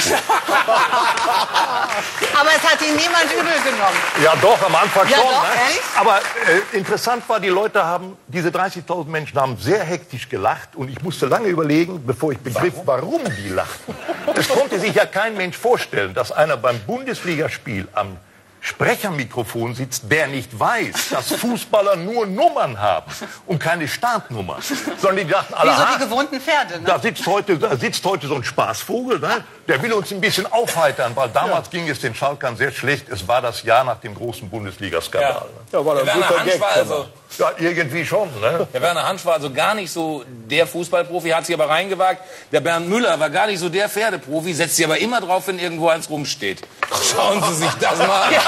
Aber es hat Ihnen niemand übel genommen. Ja doch, am Anfang ja, schon. Doch, Ne? Aber interessant war, diese 30.000 Menschen haben sehr hektisch gelacht und ich musste lange überlegen, bevor ich begriff, warum die lachten. Es konnte sich ja kein Mensch vorstellen, dass einer beim Bundesligaspiel am Sprechermikrofon sitzt, der nicht weiß, dass Fußballer nur Nummern haben und keine Startnummer. Sondern die dachten alle, wie so die gewohnten Pferde. Ne? Da sitzt heute so ein Spaßvogel, ne? Der will uns ein bisschen aufheitern, weil damals ging es den Schalkern sehr schlecht. Es war das Jahr nach dem großen Bundesliga-Skandal. Ja. Ja, war der Werner Hansch war also, ja, irgendwie schon. Ne? Der Werner Hansch war also gar nicht so der Fußballprofi, hat sich aber reingewagt. Der Bernd Müller war gar nicht so der Pferdeprofi, setzt sich aber immer drauf, wenn irgendwo eins rumsteht. Schauen Sie sich das mal an. Ja.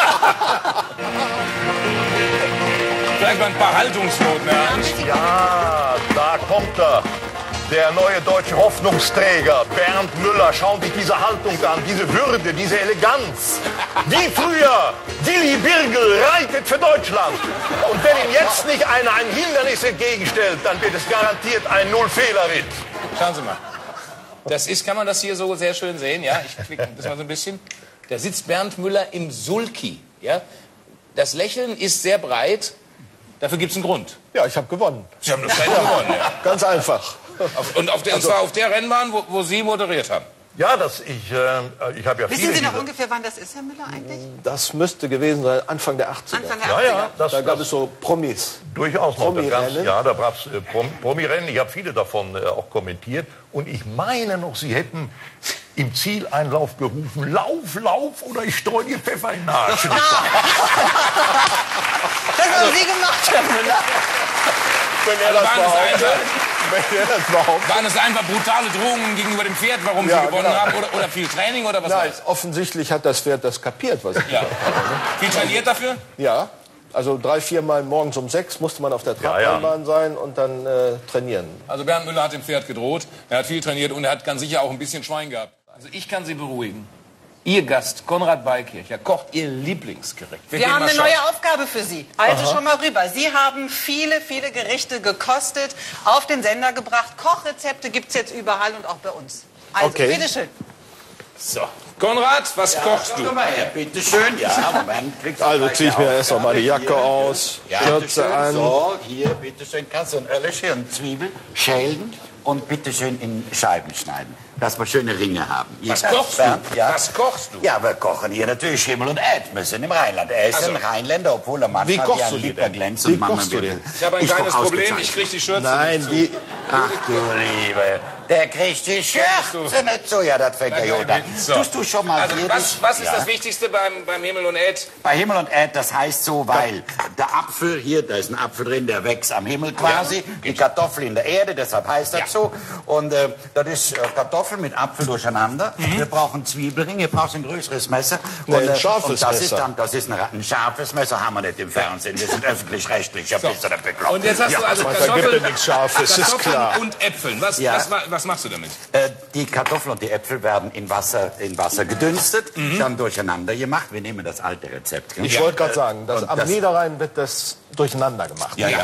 Vielleicht mal ein paar Haltungsnoten, Herr Hansch. Ja, da kommt er. Der neue deutsche Hoffnungsträger, Bernd Müller. Schauen Sie sich diese Haltung an, diese Würde, diese Eleganz. Wie früher, Willy Birgel reitet für Deutschland. Und wenn ihm jetzt nicht einer ein Hindernis entgegenstellt, dann wird es garantiert ein Null-Fehler-Ritt. Schauen Sie mal. Das ist, kann man das hier so sehr schön sehen? Ja, ich klicke das mal so ein bisschen. Da sitzt Bernd Müller im Sulki. Ja? Das Lächeln ist sehr breit. Dafür gibt es einen Grund. Ja, ich habe gewonnen. Sie haben das Rennen gewonnen, ja. Ganz einfach. Und zwar auf der Rennbahn, wo Sie moderiert haben. Ja, ich habe ja Wissen Sie noch ungefähr, wann das ist, Herr Müller, eigentlich? Das müsste gewesen sein, Anfang der 80er. Anfang der 80er. Ja, da gab es so Promis. Durchaus noch. Promi-Rennen. Ja, da gab es Promi-Rennen. Ich habe viele davon auch kommentiert. Und ich meine noch, Sie hätten im Zieleinlauf gerufen, Lauf, Lauf, oder ich streue dir Pfeffer in den Arsch. Das haben Sie gemacht, Herr Müller. Wenn er das behauptet. Waren es einfach brutale Drohungen gegenüber dem Pferd, warum Sie gewonnen haben? Oder viel Training oder was? Nein, offensichtlich hat das Pferd das kapiert, was ich gemacht habe. Viel trainiert dafür? Ja, also 3-4 Mal morgens um 6 musste man auf der Trabrennbahn sein und dann trainieren. Also Bernd Müller hat dem Pferd gedroht, er hat viel trainiert und er hat ganz sicher auch ein bisschen Schwein gehabt. Also ich kann Sie beruhigen. Ihr Gast, Konrad Beikircher, kocht Ihr Lieblingsgericht. Wir haben eine neue Aufgabe für Sie. Also schon mal rüber. Sie haben viele, viele Gerichte gekostet, auf den Sender gebracht. Kochrezepte gibt es jetzt überall und auch bei uns. Also, bitteschön. So, Konrad, was kochst du? Komm mal her, bitteschön. Ja, Moment. Also ziehe ich mir erst noch mal die Jacke aus, Schürze an. So, hier, bitteschön, kannst du ein Öllchen und Zwiebeln schälen und bitteschön in Scheiben schneiden, dass wir schöne Ringe haben. Was kochst du? Ja. Was kochst du? Ja, wir kochen hier natürlich Himmel und Erd. Wir sind im Rheinland. Er ist ein Rheinländer, obwohl er manchmal wie ein Lieber glänzt und manchmal will. Ich habe ein kleines Problem, ich kriege die Schürze Nein, nicht zu. Ach du Liebe, der kriegt die Schürze nicht so. Ja, das fängt ja gut an. Tust du schon mal also was ist das Wichtigste beim Himmel und Erd? Bei Himmel und Erd, das heißt so, weil der Apfel hier, da ist ein Apfel drin, der wächst am Himmel quasi, ja, die Kartoffel in der Erde, deshalb heißt das so. Und das ist Kartoffel mit Apfel durcheinander. Wir brauchen Zwiebelringe, ihr braucht ein größeres Messer. Ein scharfes und das Messer. Das ist ein scharfes Messer, haben wir nicht im Fernsehen. Wir sind öffentlich-rechtlich, ich hab nicht so der Bekloppt. Und jetzt hast du also Kartoffeln und Äpfeln. Was machst du damit? Die Kartoffeln und die Äpfel werden in Wasser gedünstet, dann durcheinander gemacht. Wir nehmen das alte Rezept. Ich wollte gerade sagen, am Niederrhein wird das durcheinander gemacht. Ja.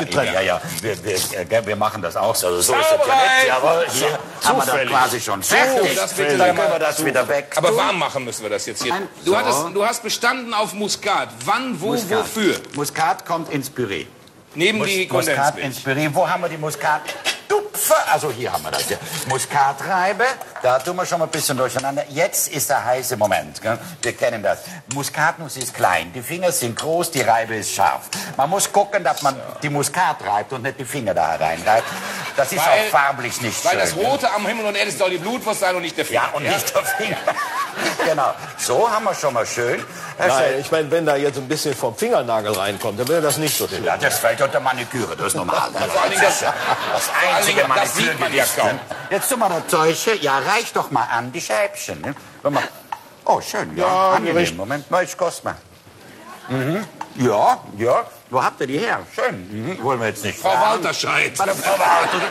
Wir machen das auch so. Also so ist es ja nicht. Jawohl, hier haben wir das quasi schon fertig. Dann können wir das wieder weg. Aber warm machen müssen wir das jetzt hier. Du hast bestanden auf Muskat. Wann, wo, wofür? Muskat kommt ins Püree. Neben die Kondensmilch. Muskat ins Püree. Wo haben wir die Muskat? Also hier haben wir das hier. Muskatreibe, da tun wir schon mal ein bisschen durcheinander. Jetzt ist der heiße Moment. Gell? Wir kennen das. Muskatnuss ist klein, die Finger sind groß, die Reibe ist scharf. Man muss gucken, dass man die Muskat reibt und nicht die Finger da reinreibt. Das ist auch farblich nicht schön. Weil das Rote am Himmel und Erde soll die Blutwurst sein und nicht der Finger. Ja, und nicht der Finger. Genau. So haben wir schon mal schön. Nein, ich meine, wenn da jetzt ein bisschen vom Fingernagel reinkommt, dann wäre das nicht so schön. Ja, das fällt unter Maniküre, das ist normal. Vor allen Dingen das einzige das sieht man ja kaum. Jetzt tun wir das Zeug, ja, reicht doch mal an, die Scheibchen. Ne? Oh, schön, ja, angenehm. Moment, ich koste mal. Ja, wo habt ihr die her? Schön, wollen wir jetzt nicht Frau Walterscheid. Frau Walter.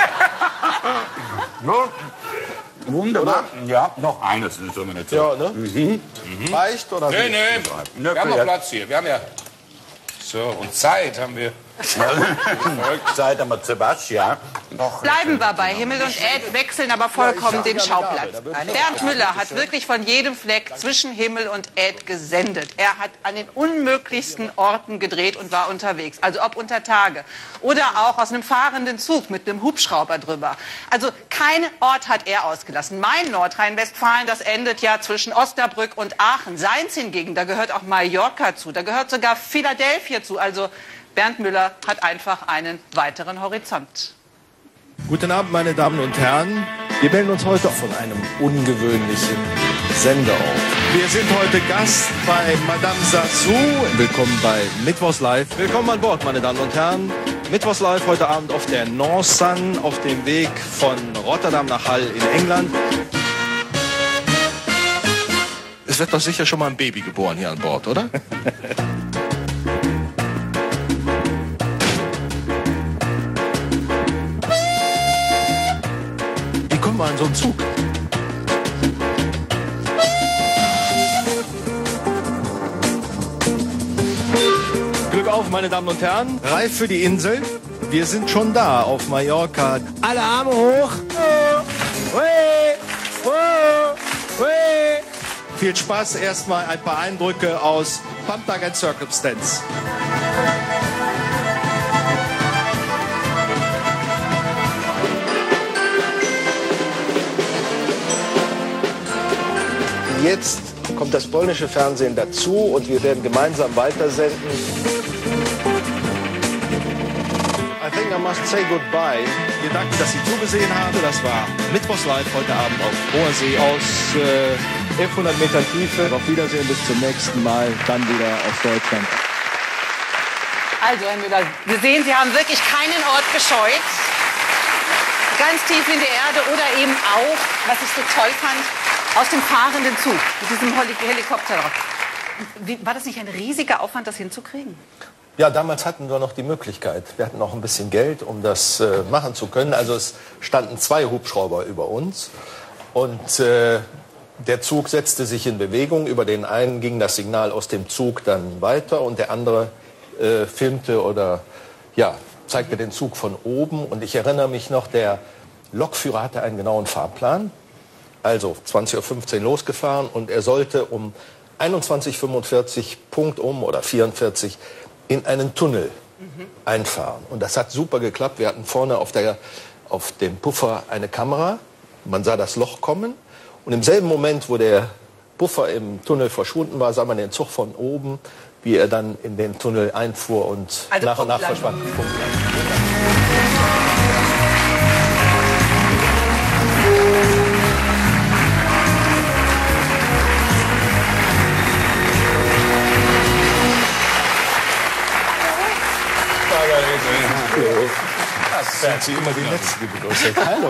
Wunderbar. Ja, noch eines. Das wir nicht so. Ja, ne? Reicht oder nicht? Nee. Wir haben noch Platz hier. Wir haben ja... So, und Zeit haben wir. Zeit haben wir Sebastian. Bleiben wir bei Himmel und Erd, wechseln aber vollkommen den Schauplatz. Bernd Müller hat wirklich von jedem Fleck zwischen Himmel und Erd gesendet. Er hat an den unmöglichsten Orten gedreht und war unterwegs. Also ob unter Tage oder auch aus einem fahrenden Zug mit einem Hubschrauber drüber. Also keinen Ort hat er ausgelassen. Mein Nordrhein-Westfalen, das endet ja zwischen Osnabrück und Aachen. Seins hingegen, da gehört auch Mallorca zu, da gehört sogar Philadelphia zu. Also Bernd Müller hat einfach einen weiteren Horizont. Guten Abend, meine Damen und Herren. Wir melden uns heute von einem ungewöhnlichen Sendeort. Wir sind heute Gast bei Madame Sassou. Willkommen bei Mittwochs Live. Willkommen an Bord, meine Damen und Herren. Mittwochs Live heute Abend auf der North Sun auf dem Weg von Rotterdam nach Hull in England. Es wird doch sicher schon mal ein Baby geboren hier an Bord, oder? Mal in so einen Zug. Glück auf, meine Damen und Herren. Reif für die Insel. Wir sind schon da auf Mallorca. Alle Arme hoch. Viel Spaß. Erstmal ein paar Eindrücke aus Pumped and Circumstance. Jetzt kommt das polnische Fernsehen dazu und wir werden gemeinsam weitersenden. I think I must say goodbye. Wir danken, dass Sie zugesehen haben. Das war Mittwochs Live heute Abend auf hoher See aus 1100 Metern Tiefe. Auf Wiedersehen, bis zum nächsten Mal, dann wieder aus Deutschland. Also, Herr Müller, wir sehen, Sie haben wirklich keinen Ort gescheut. Ganz tief in die Erde oder eben auch, was ich so toll fand, aus dem fahrenden Zug, mit diesem Helikopter drauf. War das nicht ein riesiger Aufwand, das hinzukriegen? Ja, damals hatten wir noch die Möglichkeit. Wir hatten noch ein bisschen Geld, um das machen zu können. Also es standen 2 Hubschrauber über uns. Und Der Zug setzte sich in Bewegung. Über den einen ging das Signal aus dem Zug dann weiter und der andere filmte oder zeigte den Zug von oben. Und ich erinnere mich noch, der Lokführer hatte einen genauen Fahrplan. Also 20:15 Uhr losgefahren und er sollte um 21:45 Punkt oder 44 in einen Tunnel einfahren. Und das hat super geklappt. Wir hatten vorne auf dem Puffer eine Kamera. Man sah das Loch kommen. Und im selben Moment, wo der Puffer im Tunnel verschwunden war, sah man den Zug von oben, wie er dann in den Tunnel einfuhr und nach und nach verschwand. Sind Sie immer die Letzte, die begrüßt. Hallo.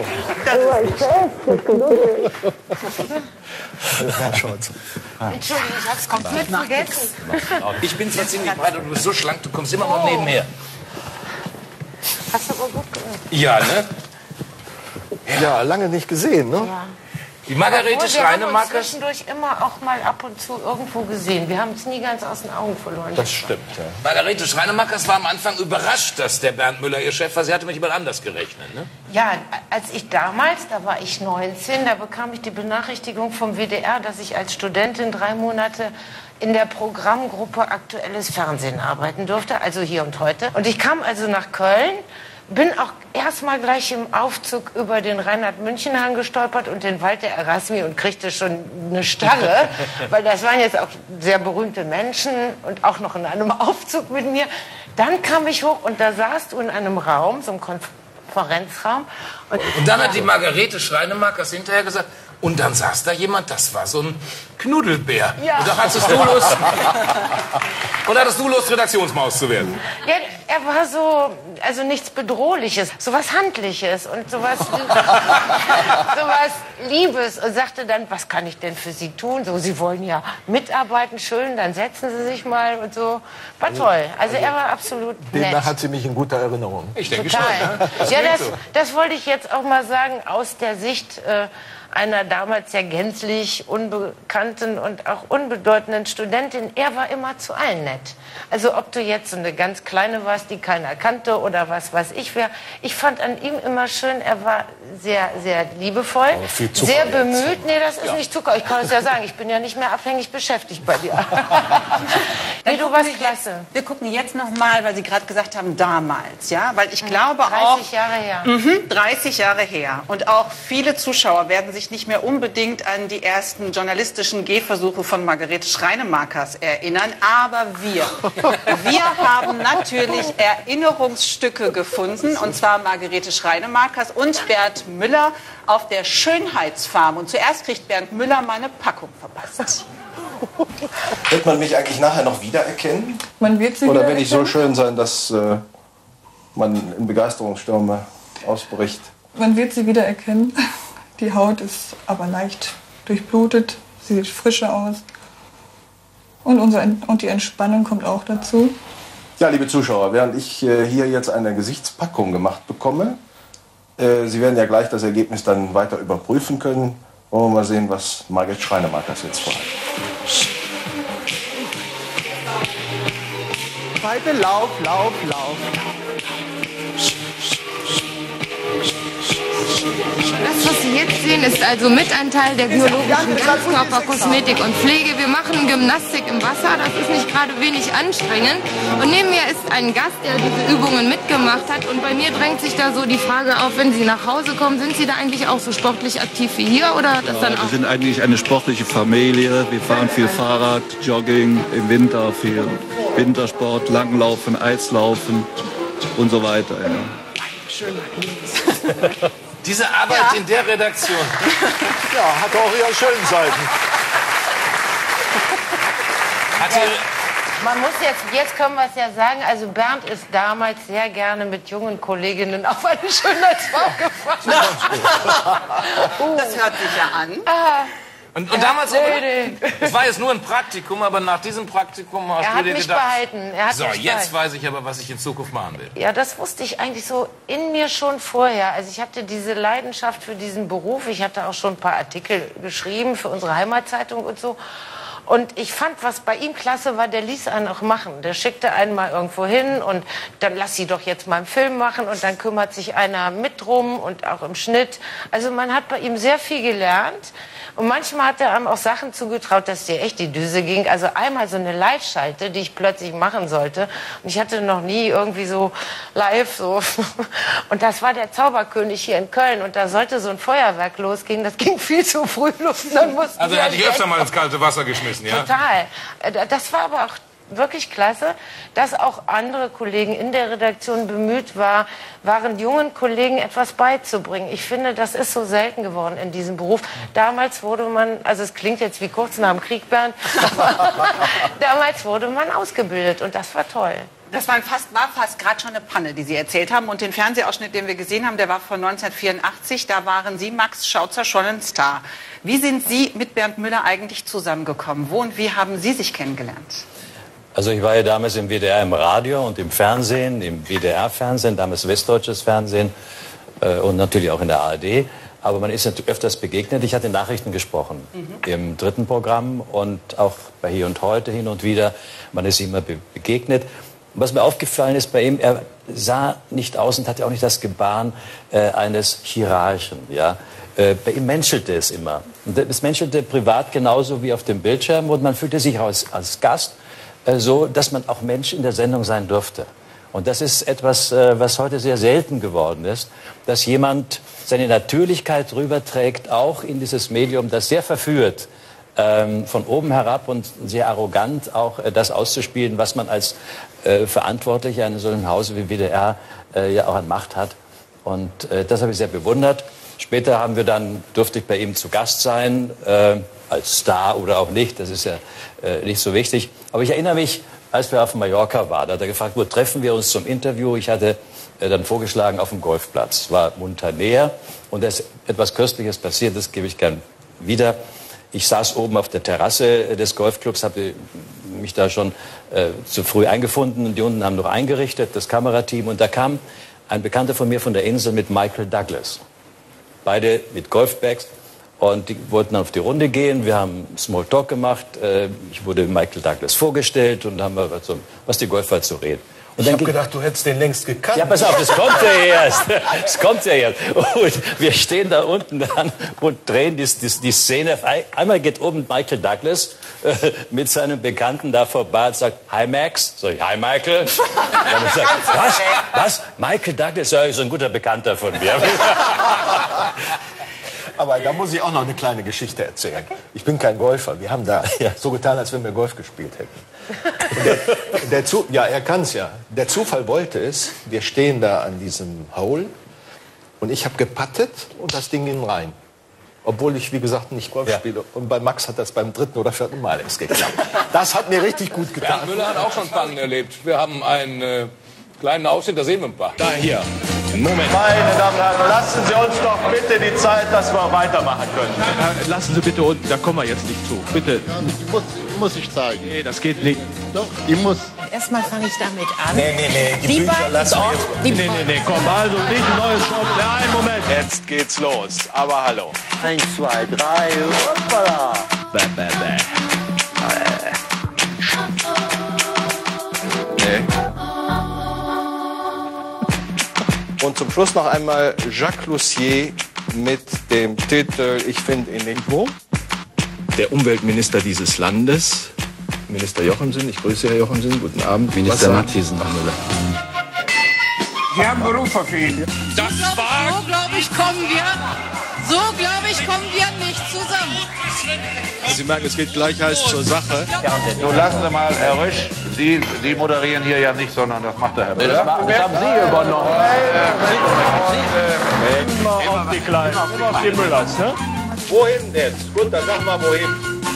Herr Scholz. Entschuldigung, ich hab's komplett vergessen. Ich bin zwar ziemlich breit und du bist so schlank, du kommst immer noch nebenher. Hast du aber gut gemacht. Ja, ne? Ja, lange nicht gesehen, ne? Ja. Die Margarete Schreinemakers. Wir haben uns zwischendurch immer auch mal ab und zu irgendwo gesehen. Wir haben es nie ganz aus den Augen verloren. Das stimmt, ja. Margarete Schreinemakers war am Anfang überrascht, dass der Bernd Müller ihr Chef war. Sie hatte mit jemand anders gerechnet, ne? Ja, als ich damals, da war ich 19, da bekam ich die Benachrichtigung vom WDR, dass ich als Studentin 3 Monate in der Programmgruppe Aktuelles Fernsehen arbeiten durfte, also Hier und Heute. Und ich kam also nach Köln, bin auch erstmal gleich im Aufzug über den Reinhard-München-Hang gestolpert und den Walter Erasmi und kriegte schon eine Stange, weil das waren jetzt auch sehr berühmte Menschen und auch noch in einem Aufzug mit mir. Dann kam ich hoch und da saßt du in einem Raum, so einem Konferenzraum. Und dann hat die Margarete Schreinemakers hinterher gesagt, und dann saß da jemand, das war so ein Knuddelbär. Ja. Und da hattest du Lust, Redaktionsmaus zu werden. Ja, er war so, also nichts Bedrohliches, sowas Handliches und sowas Liebes und sagte dann, was kann ich denn für Sie tun? So, Sie wollen ja mitarbeiten, schön, dann setzen Sie sich mal und so. War toll. Also er war absolut nett. Demnach hat sie mich in guter Erinnerung. Ich denke Total. schon. Ja, das wollte ich jetzt auch mal sagen aus der Sicht einer damals ja gänzlich unbekannten und auch unbedeutenden Studentin. Er war immer zu allen nett. Also ob du jetzt so eine ganz kleine warst, die keiner kannte oder was weiß ich wer. Ich fand an ihm immer schön, er war sehr, sehr liebevoll, sehr bemüht. Nee, das ist nicht Zucker. Ich kann es ja sagen, ich bin ja nicht mehr abhängig beschäftigt bei dir. Nee, du warst klasse. Wir gucken jetzt noch mal, weil Sie gerade gesagt haben, damals, ja, weil ich glaube 30 Jahre her. 30 Jahre her. Und auch viele Zuschauer werden sich nicht mehr unbedingt an die ersten journalistischen Gehversuche von Margarete Schreinemakers erinnern, aber wir haben natürlich Erinnerungsstücke gefunden, und zwar Margarete Schreinemakers und Bernd Müller auf der Schönheitsfarm. Und zuerst kriegt Bernd Müller meine Packung verpasst. Wird man mich eigentlich nachher noch wiedererkennen? Man wird sie Oder wiedererkennen. werde ich so schön sein, dass man in Begeisterungsstürme ausbricht? Man wird sie wiedererkennen. Die Haut ist aber leicht durchblutet, sie sieht frischer aus. Und die Entspannung kommt auch dazu. Ja, liebe Zuschauer, während ich hier jetzt eine Gesichtspackung gemacht bekomme, Sie werden ja gleich das Ergebnis dann weiter überprüfen können. Wollen wir mal sehen, was Margarete Schreinemakers jetzt vorhat. Seite, Lauf. Das, was Sie jetzt sehen, ist also mit ein Teil der biologischen Ganzkörperkosmetik und Pflege. Wir machen Gymnastik im Wasser, das ist nicht gerade wenig anstrengend. Und neben mir ist ein Gast, der diese Übungen mitgemacht hat. Und bei mir drängt sich da so die Frage auf, wenn Sie nach Hause kommen, sind Sie da eigentlich auch so sportlich aktiv wie hier? Oder das dann auch? Wir sind eigentlich eine sportliche Familie. Wir fahren viel Fahrrad, Jogging, im Winter viel Wintersport, Langlaufen, Eislaufen und so weiter. Ja. Diese Arbeit in der Redaktion. Ja, hat auch ihre schönen Seiten. Man muss jetzt können wir es ja sagen, also Bernd ist damals sehr gerne mit jungen Kolleginnen auf eine Schönheitsfarm gefahren. Das hört sich ja an. Und damals, das war jetzt nur ein Praktikum, aber nach diesem Praktikum hast du dir gedacht, so, jetzt weiß ich aber, was ich in Zukunft machen will. Ja, das wusste ich eigentlich so in mir schon vorher. Also ich hatte diese Leidenschaft für diesen Beruf. Ich hatte auch schon ein paar Artikel geschrieben für unsere Heimatzeitung und so. Und ich fand, was bei ihm klasse war, der ließ einen auch machen. Der schickte einen mal irgendwo hin und dann lass sie doch jetzt mal einen Film machen und dann kümmert sich einer mit drum und auch im Schnitt. Also man hat bei ihm sehr viel gelernt. Und manchmal hat er einem auch Sachen zugetraut, dass dir echt die Düse ging. Also einmal so eine Live-Schalte, die ich plötzlich machen sollte. Und ich hatte noch nie irgendwie so live so. Und das war der Zauberkönig hier in Köln. Und da sollte so ein Feuerwerk losgehen. Das ging viel zu früh los. Also er hat dich öfter mal ins kalte Wasser geschmissen, ja? Total. Das war aber auch wirklich klasse, dass auch andere Kollegen in der Redaktion bemüht waren jungen Kollegen etwas beizubringen. Ich finde, das ist so selten geworden in diesem Beruf. Damals wurde man, also es klingt jetzt wie kurz nach dem Krieg, Bernd, damals wurde man ausgebildet und das war toll. Das war fast gerade schon eine Panne, die Sie erzählt haben. Und den Fernsehausschnitt, den wir gesehen haben, der war von 1984. Da waren Sie, Max Schautzer, schon ein Star. Wie sind Sie mit Bernd Müller eigentlich zusammengekommen? Wo und wie haben Sie sich kennengelernt? Also ich war ja damals im WDR im Radio und im Fernsehen, im WDR-Fernsehen, damals westdeutsches Fernsehen und natürlich auch in der ARD. Aber man ist natürlich öfters begegnet. Ich hatte Nachrichten gesprochen im dritten Programm und auch bei Hier und Heute hin und wieder. Man ist immer begegnet. Und was mir aufgefallen ist bei ihm, er sah nicht aus und hatte auch nicht das Gebaren eines Hierarchen. Ja? Bei ihm menschelte es immer. Und es menschelte privat genauso wie auf dem Bildschirm und man fühlte sich als Gast so, dass man auch Mensch in der Sendung sein durfte. Und das ist etwas, was heute sehr selten geworden ist, dass jemand seine Natürlichkeit rüberträgt, auch in dieses Medium, das sehr verführt, von oben herab und sehr arrogant auch das auszuspielen, was man als Verantwortlicher in so einem Hause wie WDR ja auch an Macht hat. Und das habe ich sehr bewundert. Später durfte ich bei ihm zu Gast sein, als Star oder auch nicht, das ist ja nicht so wichtig. Aber ich erinnere mich, als wir auf Mallorca waren, da hat er gefragt, wo treffen wir uns zum Interview? Ich hatte dann vorgeschlagen, auf dem Golfplatz. Es war Montaner und da ist etwas Köstliches passiert, das gebe ich gern wieder. Ich saß oben auf der Terrasse des Golfclubs, habe mich da schon zu früh eingefunden und die unten haben noch eingerichtet, das Kamerateam. Und da kam ein Bekannter von mir von der Insel mit Michael Douglas. Beide mit Golfbags. Und die wollten dann auf die Runde gehen. Wir haben Smalltalk gemacht. Ich wurde Michael Douglas vorgestellt und haben was die Golfer zu reden. Und ich habe gedacht, du hättest den längst gekannt. Ja, pass auf, das kommt ja erst. Das kommt ja erst. Und wir stehen da unten dann und drehen die Szene. Einmal geht oben Michael Douglas mit seinem Bekannten da vorbei und sagt, hi Max. Sag ich, hi Michael. Dann sagt, was? Michael Douglas? Ja, ist ein guter Bekannter von mir. Aber da muss ich auch noch eine kleine Geschichte erzählen. Ich bin kein Golfer. Wir haben da so getan, als wenn wir Golf gespielt hätten. Ja, er kann es ja. Der Zufall wollte es, wir stehen da an diesem Hole und ich habe gepattet und das Ding ging rein. Obwohl ich, wie gesagt, nicht Golf spiele. Und bei Max hat das beim 3. oder 4. Mal erst geklappt. Das hat mir richtig gut getan. Bernd Müller hat auch schon Pannen erlebt. Wir haben einen kleinen Ausschnitt, da sehen wir ein paar. Da hier. Moment. Meine Damen und Herren, lassen Sie uns doch bitte die Zeit, dass wir weitermachen können. Lassen Sie bitte unten, da kommen wir jetzt nicht zu. Bitte. Muss ich zeigen. Nee, das geht nicht. Doch, ich muss. Erstmal fange ich damit an. Nee, die Bücher lassen wir jetzt. Nee, komm, also nicht ein neues Shop. Nein, Moment. Jetzt geht's los. Aber hallo. 1, 2, 3, hoppala. Und zum Schluss noch einmal Jacques Lussier mit dem Titel Ich finde ihn nirgendwo. Der Umweltminister dieses Landes, Minister Jochemsen, ich grüße Herr Jochemsen, guten Abend. Minister Matthiesen. Sie haben Beruf verfehlt. So, glaube ich, kommen wir nicht zusammen. Sie merken, es geht gleich heiß zur Sache. Nun lassen Sie mal, Herr Rösch, Sie moderieren hier ja nicht, sondern das macht der Herr Müller. Das haben Sie übernommen. Immer auf die Kleinen, immer auf die Müllers, ne? Wohin jetzt? Gut, dann sag mal wohin.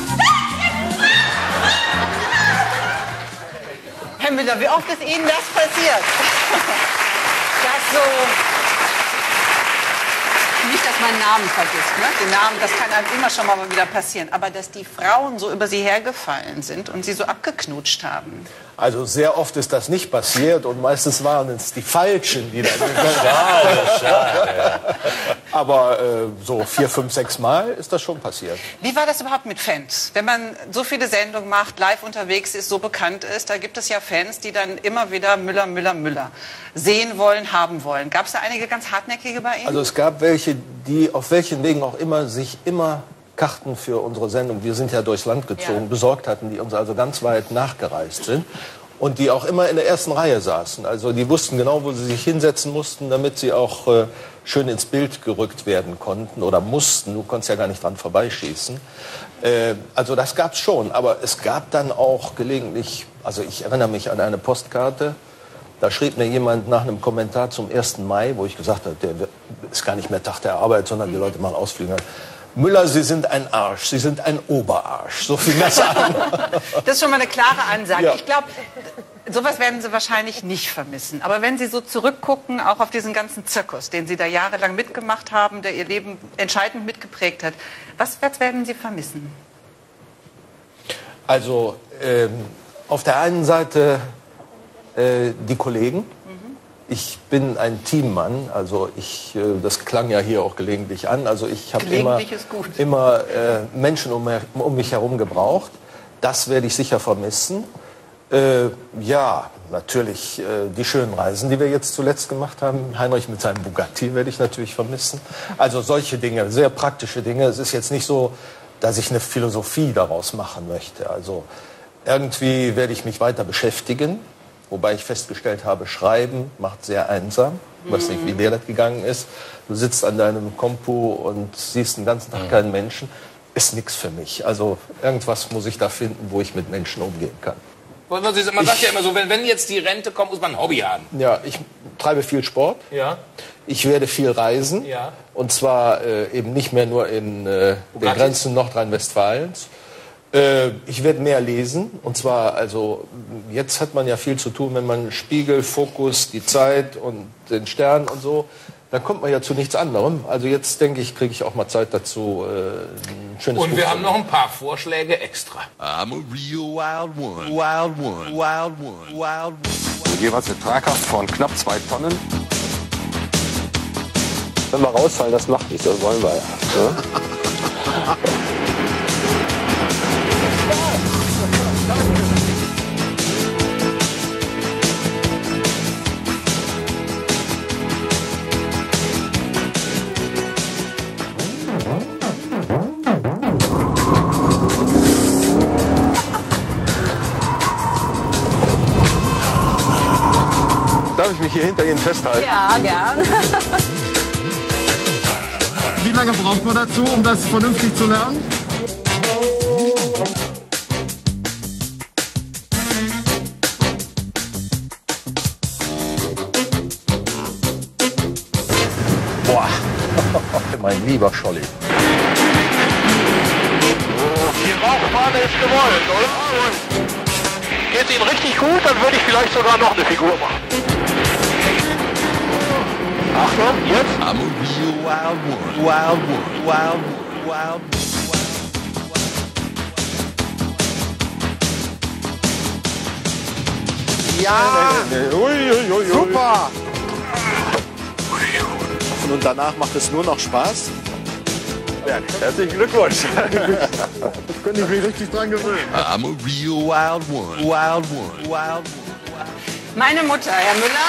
Herr Müller, wie oft ist Ihnen das passiert? Das so, nicht, dass man Namen vergisst. Ne? Den Namen, das kann einem immer schon mal wieder passieren. Aber dass die Frauen so über sie hergefallen sind und sie so abgeknutscht haben. Also sehr oft ist das nicht passiert und meistens waren es die Falschen, die dann... Aber so 4, 5, 6 Mal ist das schon passiert. Wie war das überhaupt mit Fans? Wenn man so viele Sendungen macht, live unterwegs ist, so bekannt ist, da gibt es ja Fans, die dann immer wieder Müller, Müller, Müller sehen wollen, haben wollen. Gab es da einige ganz hartnäckige bei Ihnen? Also es gab welche, die auf welchen Wegen auch immer sich immer Karten für unsere Sendung, wir sind ja durchs Land gezogen, besorgt hatten, die uns also ganz weit nachgereist sind und die auch immer in der ersten Reihe saßen. Also die wussten genau, wo sie sich hinsetzen mussten, damit sie auch schön ins Bild gerückt werden konnten oder mussten. Du konntest ja gar nicht dran vorbeischießen. Also das gab es schon, aber es gab dann auch gelegentlich, also ich erinnere mich an eine Postkarte, da schrieb mir jemand nach einem Kommentar zum 1. Mai, wo ich gesagt habe, der ist gar nicht mehr Tag der Arbeit, sondern die Leute machen Ausflüge. Müller, Sie sind ein Arsch, Sie sind ein Oberarsch. So fing das an. Das ist schon mal eine klare Ansage. Ja. Ich glaube, sowas werden Sie wahrscheinlich nicht vermissen. Aber wenn Sie so zurückgucken, auch auf diesen ganzen Zirkus, den Sie da jahrelang mitgemacht haben, der Ihr Leben entscheidend mitgeprägt hat, was werden Sie vermissen? Also auf der einen Seite die Kollegen. Ich bin ein Teammann, also das klang ja hier auch gelegentlich an, also ich habe immer Menschen um mich herum gebraucht. Das werde ich sicher vermissen. Ja, natürlich die schönen Reisen, die wir jetzt zuletzt gemacht haben. Heinrich mit seinem Bugatti werde ich natürlich vermissen. Also solche Dinge, sehr praktische Dinge. Es ist jetzt nicht so, dass ich eine Philosophie daraus machen möchte. Also irgendwie werde ich mich weiter beschäftigen. Wobei ich festgestellt habe, Schreiben macht sehr einsam. Ich weiß nicht, wie dir das gegangen ist. Du sitzt an deinem Kompu und siehst den ganzen Tag keinen Menschen. Ist nichts für mich. Also irgendwas muss ich da finden, wo ich mit Menschen umgehen kann. Man sagt ja immer so, wenn jetzt die Rente kommt, muss man ein Hobby haben. Ja, ich treibe viel Sport. Ja. Ich werde viel reisen. Ja. Und zwar eben nicht mehr nur in den Grenzen Nordrhein-Westfalens. Ich werde mehr lesen, und zwar, also jetzt hat man ja viel zu tun, wenn man Spiegel, Fokus, die Zeit und den Stern und so, dann kommt man ja zu nichts anderem. Also jetzt denke ich, kriege ich auch mal Zeit dazu, ein schönes Buch. Und wir haben noch ein paar Vorschläge extra. I'm a real wild one, wild one, wild one, wild one. Jeweils eine Tragkraft von knapp 2 Tonnen. Wenn wir rausfallen, das macht nichts, das wollen wir ja. Ne? Darf ich mich hier hinter Ihnen festhalten? Ja, gern. Wie lange braucht man dazu, um das vernünftig zu lernen? Boah, mein lieber Scholli. Die Rauchfahne ist gewollt, oder? Geht es Ihnen richtig gut, dann würde ich vielleicht sogar noch eine Figur machen. Achtung, jetzt. I'm a real wild one, wild one, wild one, wild one. Ja, super. Und danach macht es nur noch Spaß. Ja, herzlichen Glückwunsch. Das könnte ich mich richtig dran gewöhnen. I'm a real wild one, wild one, wild one. Meine Mutter, Herr Müller.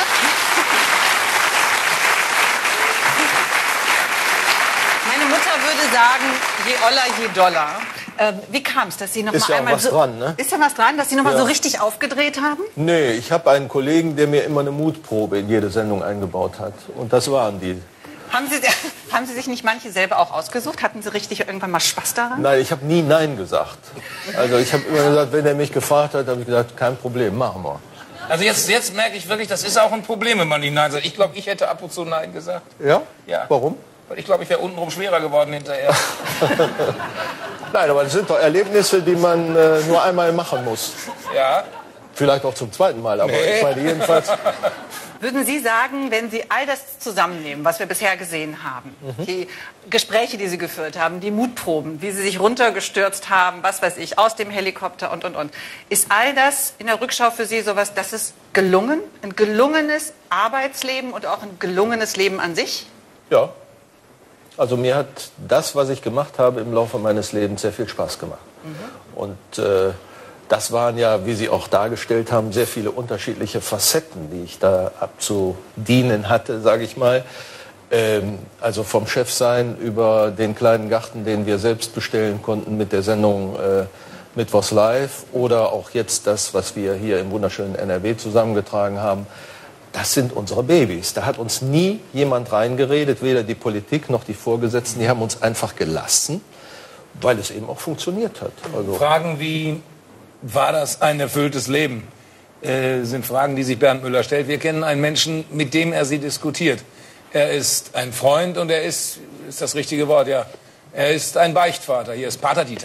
Meine Mutter würde sagen, je oller, je doller. Wie kam es, dass Sie noch Ist mal ja einmal was dran, ne? Ist ja was dran, dass Sie noch mal Ja. so richtig aufgedreht haben? Nee, ich habe einen Kollegen, der mir immer eine Mutprobe in jede Sendung eingebaut hat. Und das waren die. Haben Sie sich nicht manche selber auch ausgesucht? Hatten Sie richtig irgendwann mal Spaß daran? Nein, ich habe nie Nein gesagt. Also ich habe immer gesagt, wenn er mich gefragt hat, habe ich gesagt, kein Problem, machen wir. Also jetzt merke ich wirklich, das ist auch ein Problem, wenn man nicht Nein sagt. Ich glaube, ich hätte ab und zu Nein gesagt. Ja? Ja. Warum? Weil ich glaube, ich wäre untenrum schwerer geworden hinterher. Nein, aber das sind doch Erlebnisse, die man nur einmal machen muss. Ja. Vielleicht auch zum zweiten Mal, aber ich meine jedenfalls... Würden Sie sagen, wenn Sie all das zusammennehmen, was wir bisher gesehen haben, die Gespräche, die Sie geführt haben, die Mutproben, wie Sie sich runtergestürzt haben, was weiß ich, aus dem Helikopter und, ist all das in der Rückschau für Sie sowas, das ist gelungen? Ein gelungenes Arbeitsleben und auch ein gelungenes Leben an sich? Ja. Also mir hat das, was ich gemacht habe im Laufe meines Lebens, sehr viel Spaß gemacht. Und das waren ja, wie Sie auch dargestellt haben, sehr viele unterschiedliche Facetten, die ich da abzudienen hatte, sage ich mal. Also vom Chefsein über den kleinen Garten, den wir selbst bestellen konnten mit der Sendung Mittwochs Live, oder auch jetzt das, was wir hier im wunderschönen NRW zusammengetragen haben. Das sind unsere Babys. Da hat uns nie jemand reingeredet, weder die Politik noch die Vorgesetzten. Die haben uns einfach gelassen, weil es eben auch funktioniert hat. Also Fragen wie, war das ein erfülltes Leben, sind Fragen, die sich Bernd Müller stellt. Wir kennen einen Menschen, mit dem er sie diskutiert. Er ist ein Freund und er ist das richtige Wort, ja. Er ist ein Beichtvater. Hier ist Pater Dieter.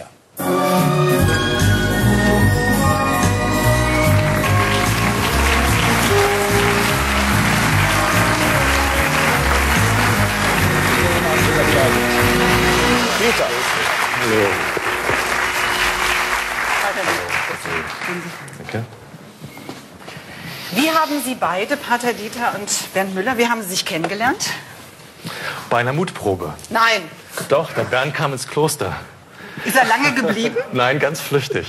Okay. Wie haben Sie beide, Pater Dieter und Bernd Müller, wie haben Sie sich kennengelernt? Bei einer Mutprobe. Nein. Doch, der Bernd kam ins Kloster. Ist er lange geblieben? Nein, ganz flüchtig.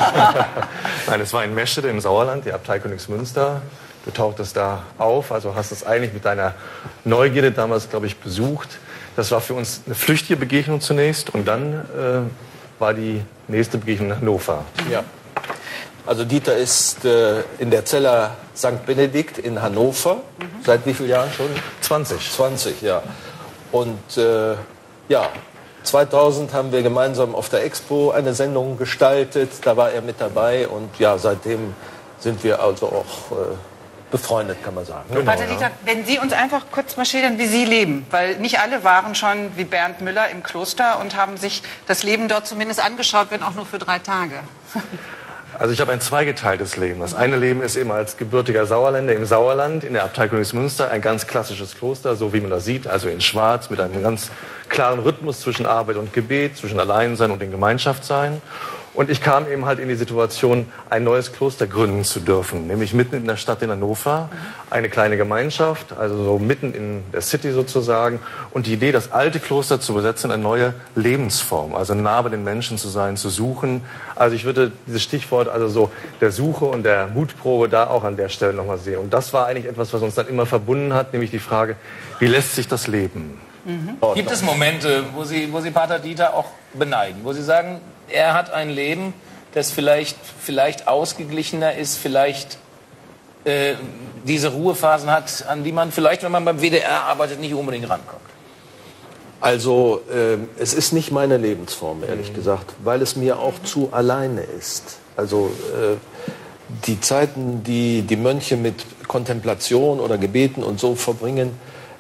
Nein, es war in Meschede im Sauerland, die Abtei Königsmünster. Du tauchtest da auf, also hast es eigentlich mit deiner Neugierde damals, glaube ich, besucht. Das war für uns eine flüchtige Begegnung zunächst und dann war die nächste Begegnung in Hannover. Ja. Also Dieter ist in der Cella St. Benedikt in Hannover. Seit wie vielen Jahren schon? 20. 20, ja. Und ja, 2000 haben wir gemeinsam auf der Expo eine Sendung gestaltet. Da war er mit dabei und ja, seitdem sind wir also auch befreundet, kann man sagen. Genau, Pater Dieter, wenn Sie uns einfach kurz mal schildern, wie Sie leben. Weil nicht alle waren schon wie Bernd Müller im Kloster und haben sich das Leben dort zumindest angeschaut, wenn auch nur für 3 Tage. Also ich habe ein zweigeteiltes Leben. Das eine Leben ist eben als gebürtiger Sauerländer im Sauerland, in der Abtei Königsmünster, ein ganz klassisches Kloster, so wie man das sieht, also in Schwarz, mit einem ganz klaren Rhythmus zwischen Arbeit und Gebet, zwischen Alleinsein und in Gemeinschaft sein. Und ich kam eben halt in die Situation, ein neues Kloster gründen zu dürfen, nämlich mitten in der Stadt in Hannover, eine kleine Gemeinschaft, also so mitten in der City sozusagen. Und die Idee, das alte Kloster zu besetzen, eine neue Lebensform, also nah bei den Menschen zu sein, zu suchen. Also ich würde dieses Stichwort, also so der Suche und der Mutprobe da auch an der Stelle nochmal sehen. Und das war eigentlich etwas, was uns dann immer verbunden hat, nämlich die Frage, wie lässt sich das leben? Gibt es Momente, wo Sie Pater Dieter auch beneiden, wo Sie sagen, er hat ein Leben, das vielleicht ausgeglichener ist, vielleicht diese Ruhephasen hat, an die man vielleicht, wenn man beim WDR arbeitet, nicht unbedingt rankommt? Also es ist nicht meine Lebensform, ehrlich gesagt, weil es mir auch zu alleine ist. Also die Zeiten, die die Mönche mit Kontemplation oder Gebeten und so verbringen,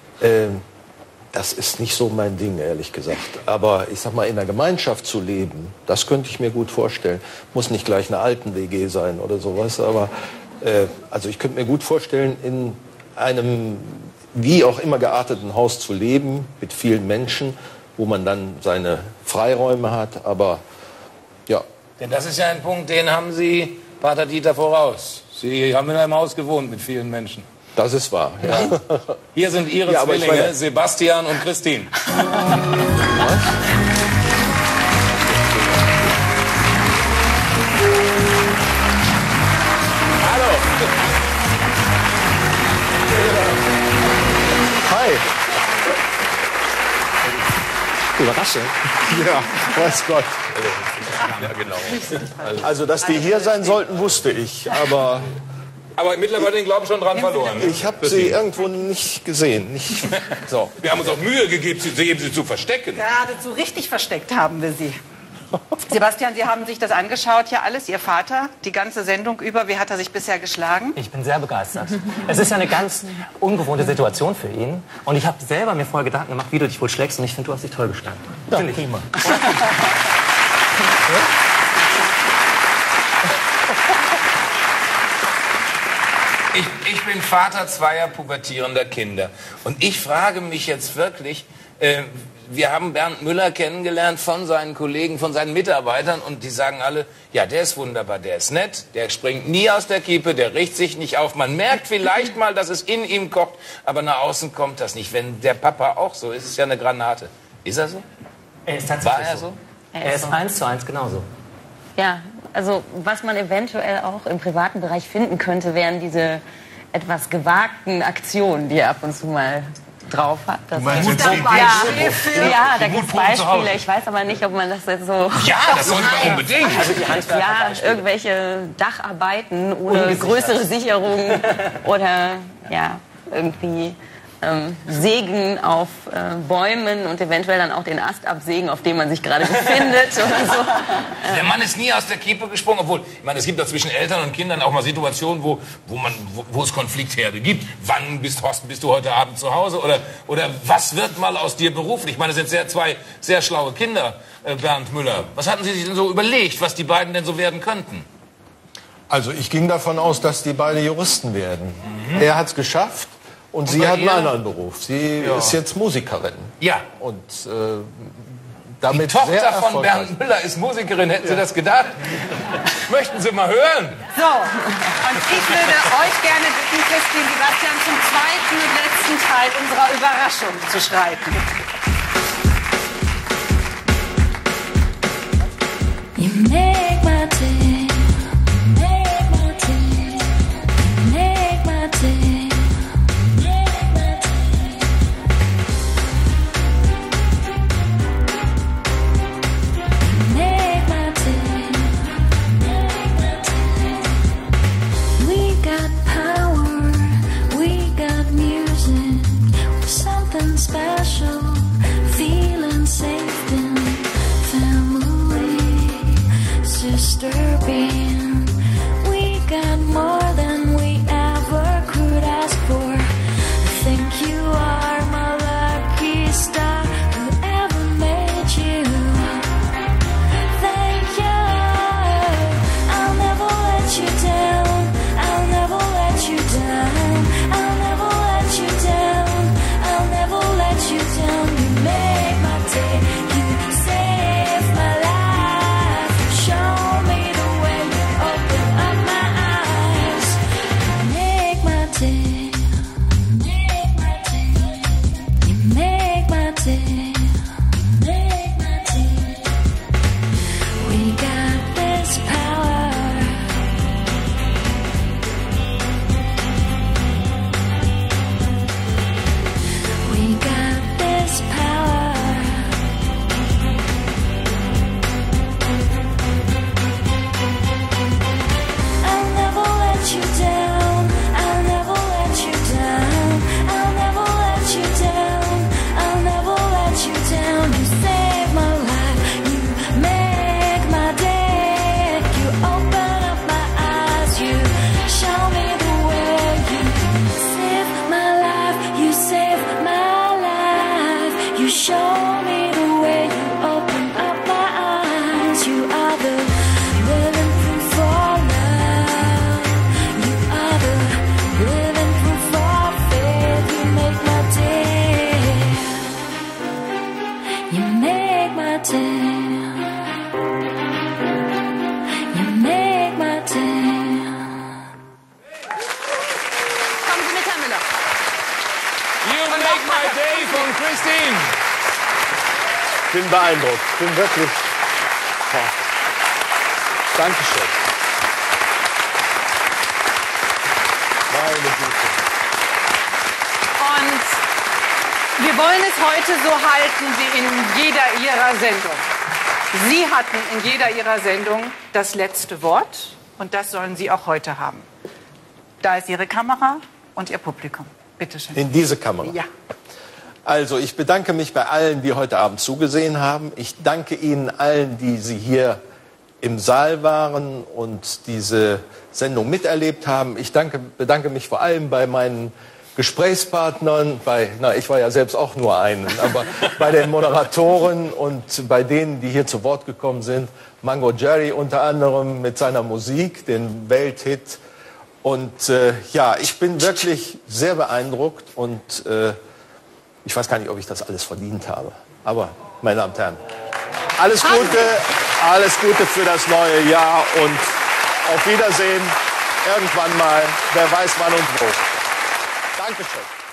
das ist nicht so mein Ding, ehrlich gesagt. Aber ich sag mal, in der Gemeinschaft zu leben, das könnte ich mir gut vorstellen. Muss nicht gleich eine Alten-WG sein oder sowas, aber also ich könnte mir gut vorstellen, in einem wie auch immer gearteten Haus zu leben, mit vielen Menschen, wo man dann seine Freiräume hat, aber ja. Denn das ist ja ein Punkt, den haben Sie, Pater Dieter, voraus. Sie haben in einem Haus gewohnt mit vielen Menschen. Das ist wahr, ja. Hier sind Ihre Zwillinge, Sebastian und Christine. Hallo. Hi. Überraschend. Ja, weiß Gott. Ja, genau. Also, dass die hier sein sollten, wusste ich, aber mittlerweile den Glauben schon dran verloren. Ich habe sie irgendwo nicht gesehen. Nicht, so. Wir haben uns auch Mühe gegeben, sie zu verstecken. Geradezu richtig versteckt haben wir sie. Sebastian, Sie haben sich das angeschaut, hier alles, Ihr Vater, die ganze Sendung über. Wie hat er sich bisher geschlagen? Ich bin sehr begeistert. Es ist ja eine ganz ungewohnte Situation für ihn. Und ich habe selber mir vorher Gedanken gemacht, wie du dich wohl schlägst. Und ich finde, du hast dich toll geschlagen. Ja, prima. Ich bin Vater zweier pubertierender Kinder. Und ich frage mich jetzt wirklich, wir haben Bernd Müller kennengelernt von seinen Kollegen, von seinen Mitarbeitern und die sagen alle, ja, der ist wunderbar, der ist nett, der springt nie aus der Kiepe, der richtet sich nicht auf. Man merkt vielleicht mal, dass es in ihm kocht, aber nach außen kommt das nicht. Wenn der Papa auch so ist, ist es ja eine Granate. Ist er so? Er ist tatsächlich War er so? Er ist 1:1 genauso. Ja, also was man eventuell auch im privaten Bereich finden könnte, wären diese etwas gewagten Aktionen, die er ab und zu mal drauf hat. Das da gibt es Beispiele. Ich weiß aber nicht, ob man das jetzt so... Ja, das sollte man unbedingt. Also die ja, irgendwelche Dacharbeiten ohne größere Sicherung oder ja, irgendwie Sägen auf Bäumen und eventuell dann auch den Ast absägen, auf dem man sich gerade befindet oder so. Der Mann ist nie aus der Kiepe gesprungen, obwohl, ich meine, es gibt doch zwischen Eltern und Kindern auch mal Situationen, wo es Konfliktherde gibt. Wann bist du heute Abend zu Hause? Oder was wird mal aus dir beruflich? Ich meine, das sind zwei sehr schlaue Kinder, Bernd Müller. Was hatten Sie sich denn so überlegt, was die beiden denn so werden könnten? Also ich ging davon aus, dass die beide Juristen werden. Er hat es geschafft. Und sie hat einen anderen Beruf. Sie ist jetzt Musikerin. Ja. Und damit die Tochter sehr von Bernd Müller ist Musikerin. Hätten Sie das gedacht? Möchten Sie mal hören? So, und ich würde euch gerne bitten, Christine Sebastian, zum zweiten und letzten Teil unserer Überraschung zu schreiten. You make my day, make my day, make my day. Special, feeling safe in family, sister being. We got more than we ever could ask for. I think you are my lucky star, whoever made you. Thank you. I'll never let you down. I'll never let you down. I'll never let you down. I'll never let you down. You make my day. You save my life. Show me the way. You open up my eyes. You make my day. Make my day. You make my day. Make my day. We got this power. We got this power. I'll never let you down. I'll never let you down. I'll never let you down. I'll never let you down. You save my life. You make my day. You open up my eyes. You show me the way. You save my life. You save my life. You show me the way. You open up my eyes. You are the living proof of love. You are the living proof of faith. You make my day. You make my day. You make my day. Kommen Sie mit, Herr Müller. You make my day von Christine. Ich bin beeindruckt. Ich bin wirklich... Dankeschön. Meine Güte. Und wir wollen es heute so halten wie in jeder Ihrer Sendung. Sie hatten in jeder Ihrer Sendung das letzte Wort und das sollen Sie auch heute haben. Da ist Ihre Kamera und Ihr Publikum. Bitte schön. In diese Kamera? Ja. Also, ich bedanke mich bei allen, die heute Abend zugesehen haben. Ich danke Ihnen allen, die Sie hier im Saal waren und diese Sendung miterlebt haben. Ich bedanke mich vor allem bei meinen Gesprächspartnern, ich war ja selbst auch nur einen, aber bei den Moderatoren und bei denen, die hier zu Wort gekommen sind. Mango Jerry unter anderem mit seiner Musik, den Welthit. Und ja, ich bin wirklich sehr beeindruckt und ich weiß gar nicht, ob ich das alles verdient habe. Aber, meine Damen und Herren, alles Gute für das neue Jahr und auf Wiedersehen irgendwann mal, wer weiß wann und wo. Dankeschön.